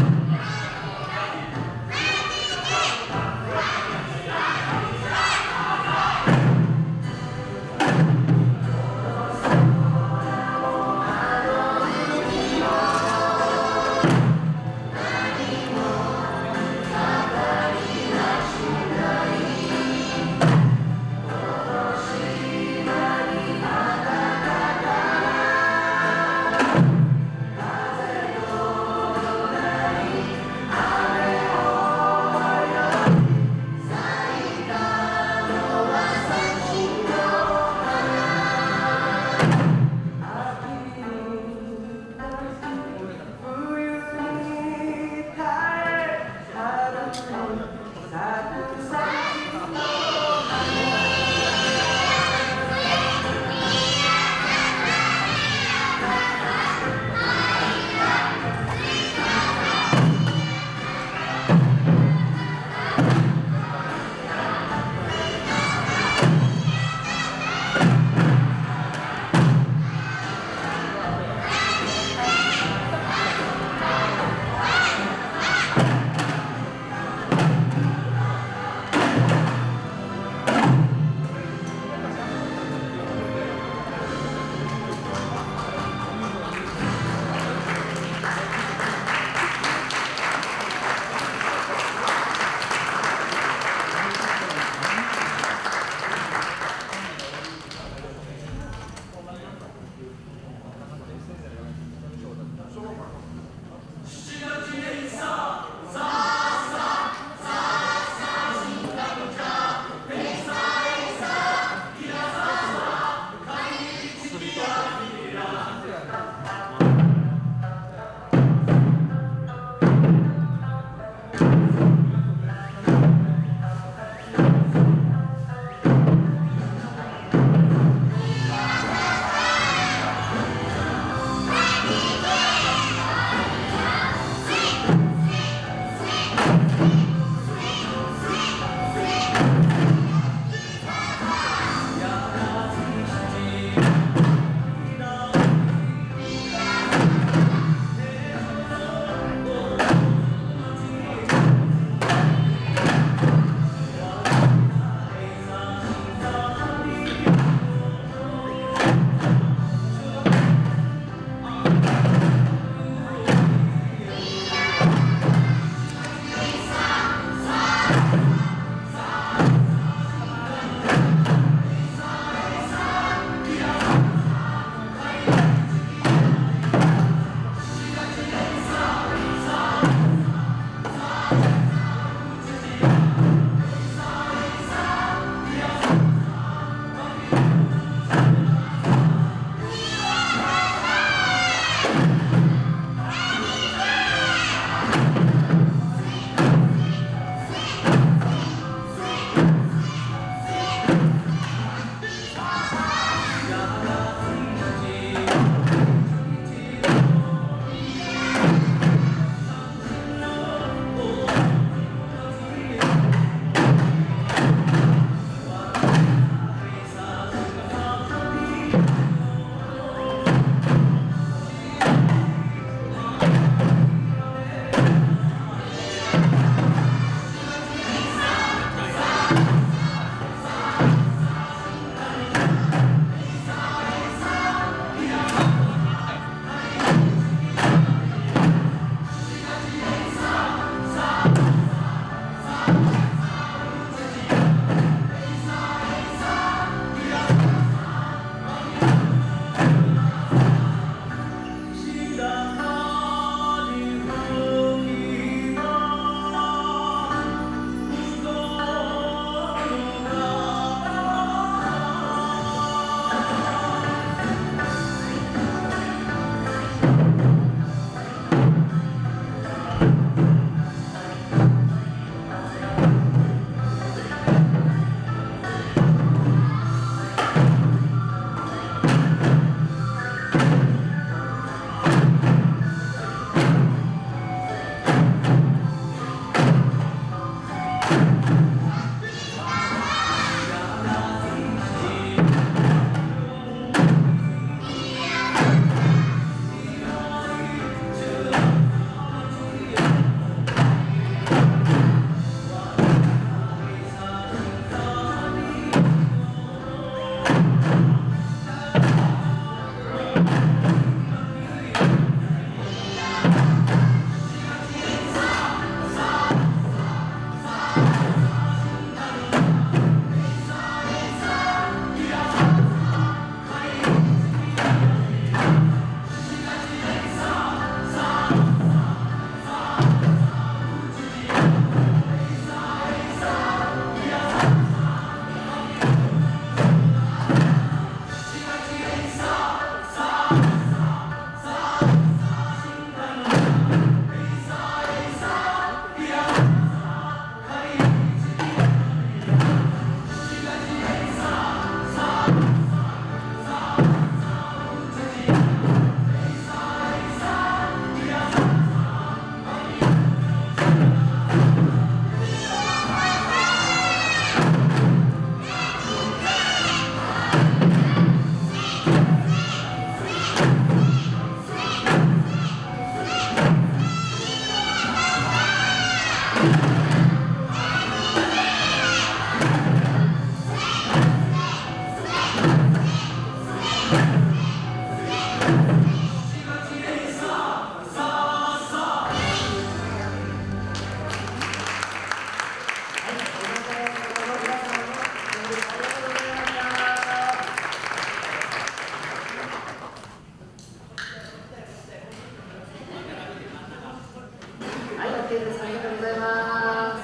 OK です。ありがとうございます。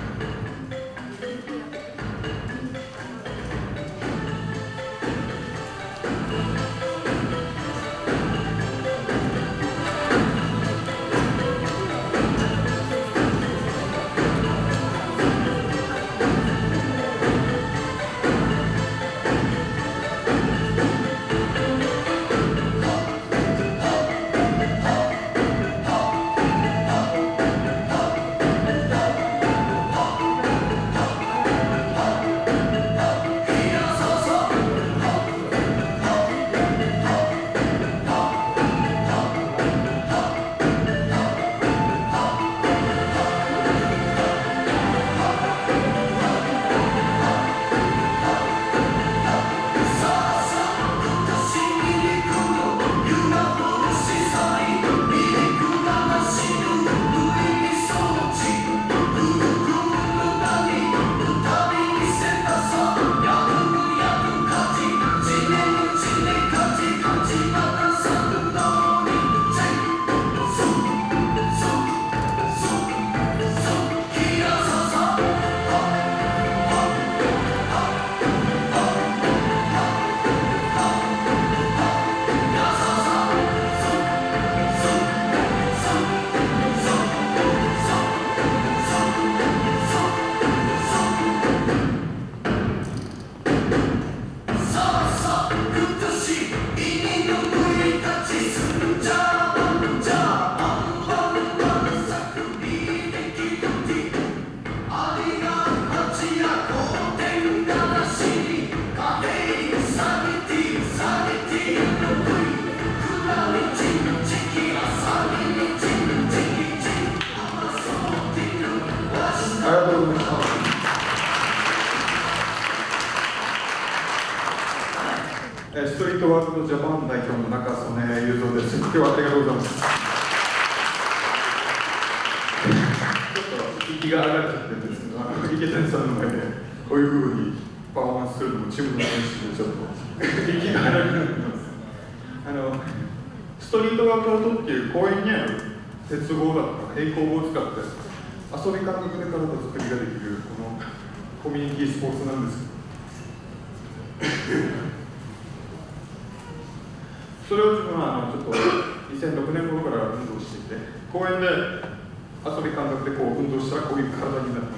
ストリートワークのジャパン代表の中曽根雄三です。今日はありがとうございます。ちょっと息が上がっちゃってですね、池谷さんの前でこういうふうにパフォーマンスするのもチームの練習でちょっと息が荒くなってます。ストリートワークアウトっていう公園にある鉄棒だとか平行棒を使って遊び感覚で体作りができるこのコミュニティスポーツなんです。それを自分はちょっと2006年頃から運動していて、公園で遊び感覚でこう運動したらこういう体になってます。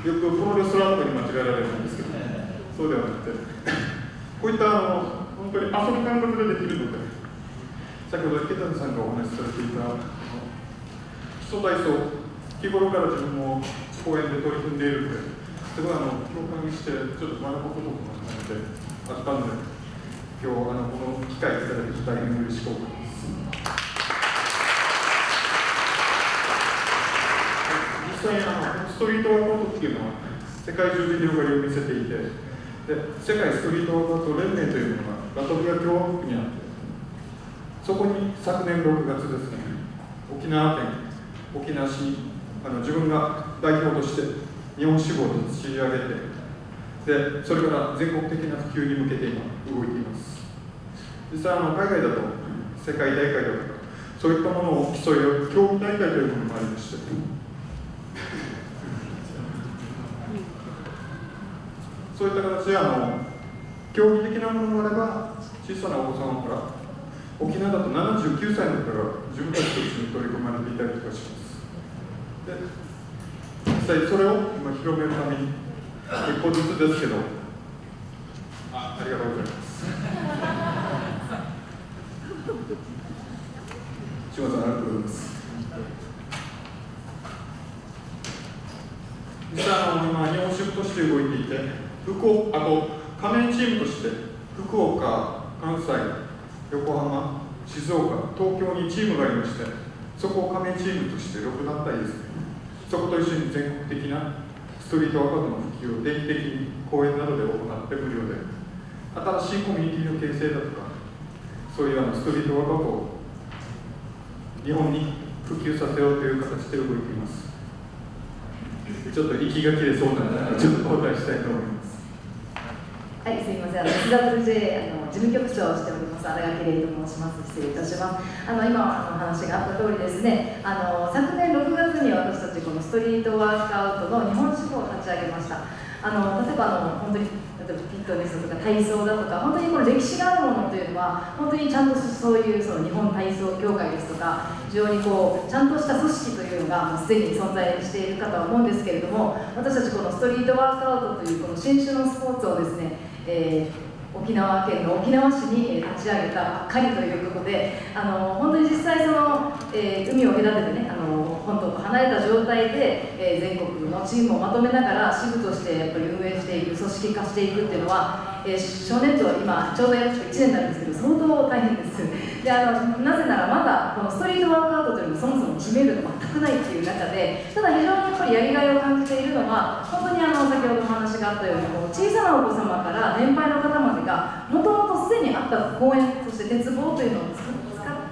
よくプロレスラーとかに間違えられるんですけど、そうではなくてこういった本当に遊び感覚でできるので、先ほど池谷さんがお話しされていた基礎体操、日頃から自分も公園で取り組んでいるので、すごい共感してちょっと学ぶこともあったので、今日この機会いただき大変嬉しく思います。実際ストリートワークアウトっていうのは世界中で広がりを見せていて、で世界ストリートワークアウト連盟というのがラトビア共和国にあって、そこに昨年6月ですね、沖縄県沖縄市に自分が代表として日本支部を立ち上げて、でそれから全国的な普及に向けて今動いています。実際海外だと世界大会だとかそういったものを競い合う競技大会というものもありまして、そういった形で競技的なものもあれば、小さなお子様から沖縄だと79歳の方が自分たちと一緒に取り組まれていたりとかします。で実際それを今広めるために一歩ずつですけど、ありがとうございます。島さん、ありがとうございます。実際今日本支部として動いていて、あと加盟チームとして福岡、関西、横浜、静岡、東京にチームがありまして、そこを加盟チームとして6団体ですね、そこと一緒に全国的なストリートワークアウトの普及を定期的に公園などで行って無料で、新しいコミュニティの形成だとか、そういうストリートワークアウトを日本に普及させようという形で動いています。ちょっと息が切れそうなので、ちょっと交代したいと思います。 はい、すみません。SWJ 事務局長をしております新垣玲と申します。失礼いたします。今お話があった通りですね、昨年6月ストリートワークアウトの日本支部を立ち上げました。例えば本当にフィットネスとか体操だとか、本当にこの歴史があるものというのは本当にちゃんとそういうその日本体操協会ですとか、非常にこうちゃんとした組織というのがもうすでに存在しているかとは思うんですけれども、私たちこのストリートワークアウトというこの新種のスポーツをですね、沖縄県の沖縄市に立ち上げたばっかりということで、本当に実際その、海を隔ててね、本島と離れた状態で、全国のチームをまとめながら支部としてやっぱり運営していく、組織化していくっていうのは、少年とは今ちょうどやって1年になるんですけど、相当大変です。でなぜならまだこのストリートワークアウトというのもそもそも知名度が全くないっていう中で、ただ非常にやっぱりやりがいを感じているのは、本当に先ほどお話があったように、小さなお子様から年配の方までがもともとすでにあった公園、そして鉄棒というのを使って、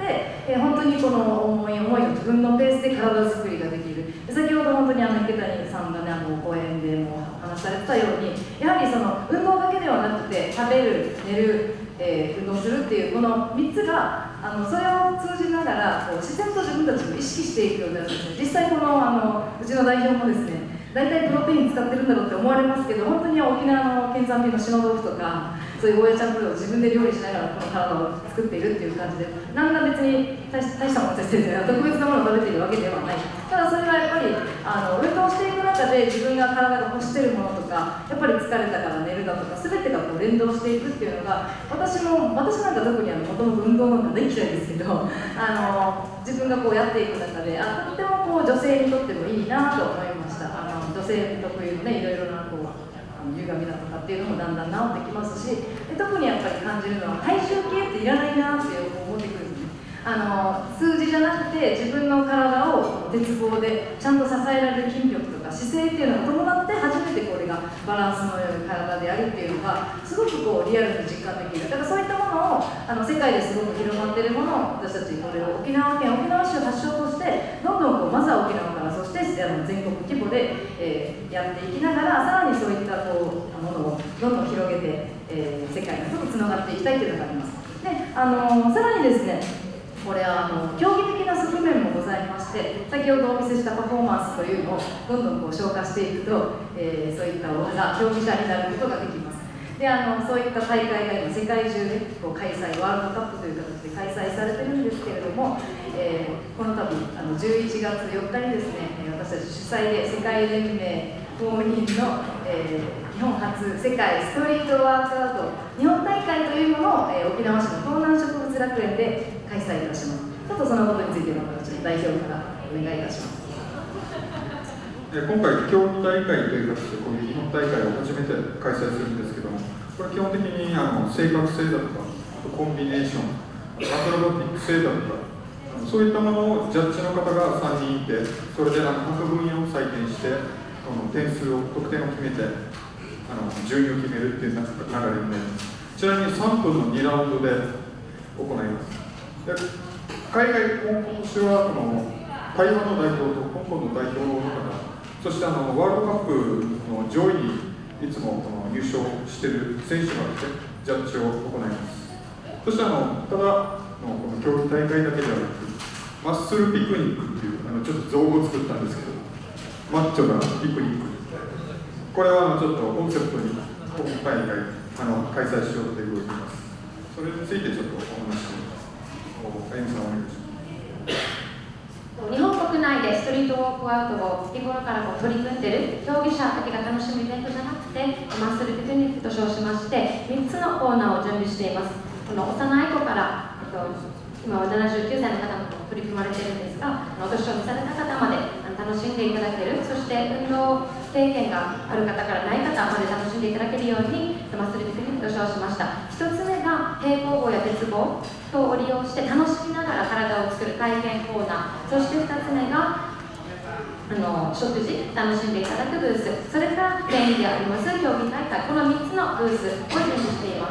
本当にこの思いを自分のペースで体作りができる。先ほど本当に池谷さんがね、公園でも話されてたように、やはりその運動だけではなくて、食べる、寝る、運動するっていうこの3つがそれを通じながら自然と自分たちも意識していくようになるんですね。実際このうちの代表もですね、大体プロテイン使ってるんだろうって思われますけど、本当に沖縄の県産品の篠豆腐とか、そういうゴーヤチャンプルーを自分で料理しながらこの体を作っているっていう感じで、何ら別に大したものとして特別なものを食べているわけではない。ただそれはやっぱり運動していく中で自分が体が欲しているものとか、やっぱり疲れたから寝るだとか、全てがこう連動していくっていうのが、私なんか特にもともと運動なんかできないですけど、自分がこうやっていく中でとってもこう女性にとってもいいなと思いました。女性特有のね、いろいろなこう歪みだとかっていうのもだんだん治ってきますし、特にやっぱり感じるのは体重計っていらないなって思ってくるんですね。数字じゃなくて自分の体を鉄棒でちゃんと支えられる筋力とか姿勢っていうのが伴って初めてこれがバランスの良い体であるっていうのがすごくこうリアルに実感できる。だからそういったものを世界ですごく広まっているものを私たちこれを沖縄県沖縄市を発祥としてどんどんこうまずは沖縄からそして全国規模で、やっていきながらさらにそういったこうものをどんどん広げて、世界の人とつながっていきたいというのがあります。でさらにですね、これは競技的な側面もございまして、先ほどお見せしたパフォーマンスというのをどんどんこう消化していくと、そういった大が競技者になることができます。でそういった大会が今世界中でこう開催、ワールドカップという形で開催されてるんですけれども、この度11月4日にですね、私たち主催で世界連盟公認の、日本初世界ストリートワークアウト日本大会というものを、沖縄市の東南植物楽園で開催いたします。ちょっとそのことについて代表からお願いいたします。 今回、競技大会という形でこういう日本大会を初めて開催するんですけども、これ基本的に正確性だとか、コンビネーション、アクロバティック性だとか、そういったものをジャッジの方が3人いて、それで各分野を採点して、得点を決めて、順位を決めるっていう流れになります。ちなみに3分の2ラウンドで行います。で海外、今年は台湾の代表と香港の代表の方、そしてワールドカップの上位にいつも優勝している選手がいて、ジャッジを行います。そしてただこの競技大会だけではなく、マッスルピクニックっていうちょっと造語を作ったんですけど、マッチョなピクニック、これはちょっとコンセプトに今大会開催しようということになります。それについてちょっとお話しあゆみさんお願いします。 日本国内でストリートウォークアウトを日頃から取り組んでいる競技者だけが楽しむイベントじゃなくて、マッスルピクニックと称しまして3つのコーナーを準備しています。この幼い子から、今は79歳の方も取り組まれているんですが、お年を召された方まで楽しんでいただける、そして運動経験がある方からない方まで楽しんでいただけるようにマッスルピクニックと称しました。1つ目が平行棒や鉄棒等を利用して楽しみながら体を作る体験コーナー、そして2つ目が食事楽しんでいただくブース、それからメインであります競技大会、この3つのブースを準備しています。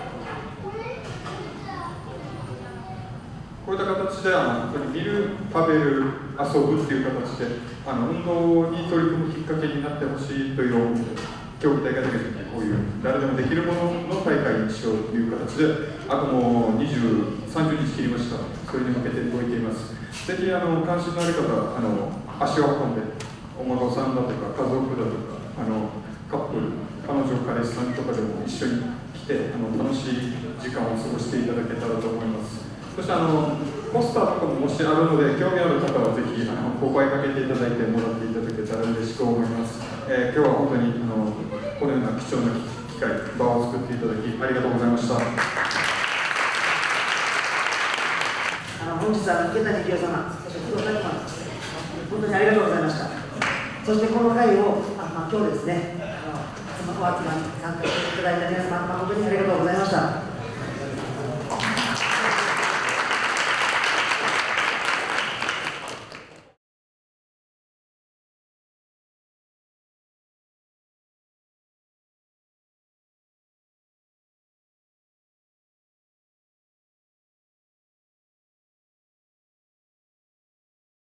こういった形で見る、食べる、遊ぶっていう形で運動に取り組むきっかけになってほしいという思いで、競技大会だけじゃなくてこういう誰でもできるものの大会にしようという形で、あともう30日切りました。それに向けて動いています。ぜひ関心のある方は足を運んでお孫さんだとか家族だとかカップル、彼女彼氏さんとかでも一緒に来て楽しい時間を過ごしていただけたらと思います。そしてポスターとかももしあるので興味ある方はぜひお声かけていただいてもらっていただけたら嬉しく思います。今日は本当にこのような貴重な機会、場を作っていただきありがとうございました。 本日は池谷幸雄様、そして工藤拓馬、本当にありがとうございました。そしてこの会を、今日ですね、お集まり参加していただいた皆様、誠にありがとうございました。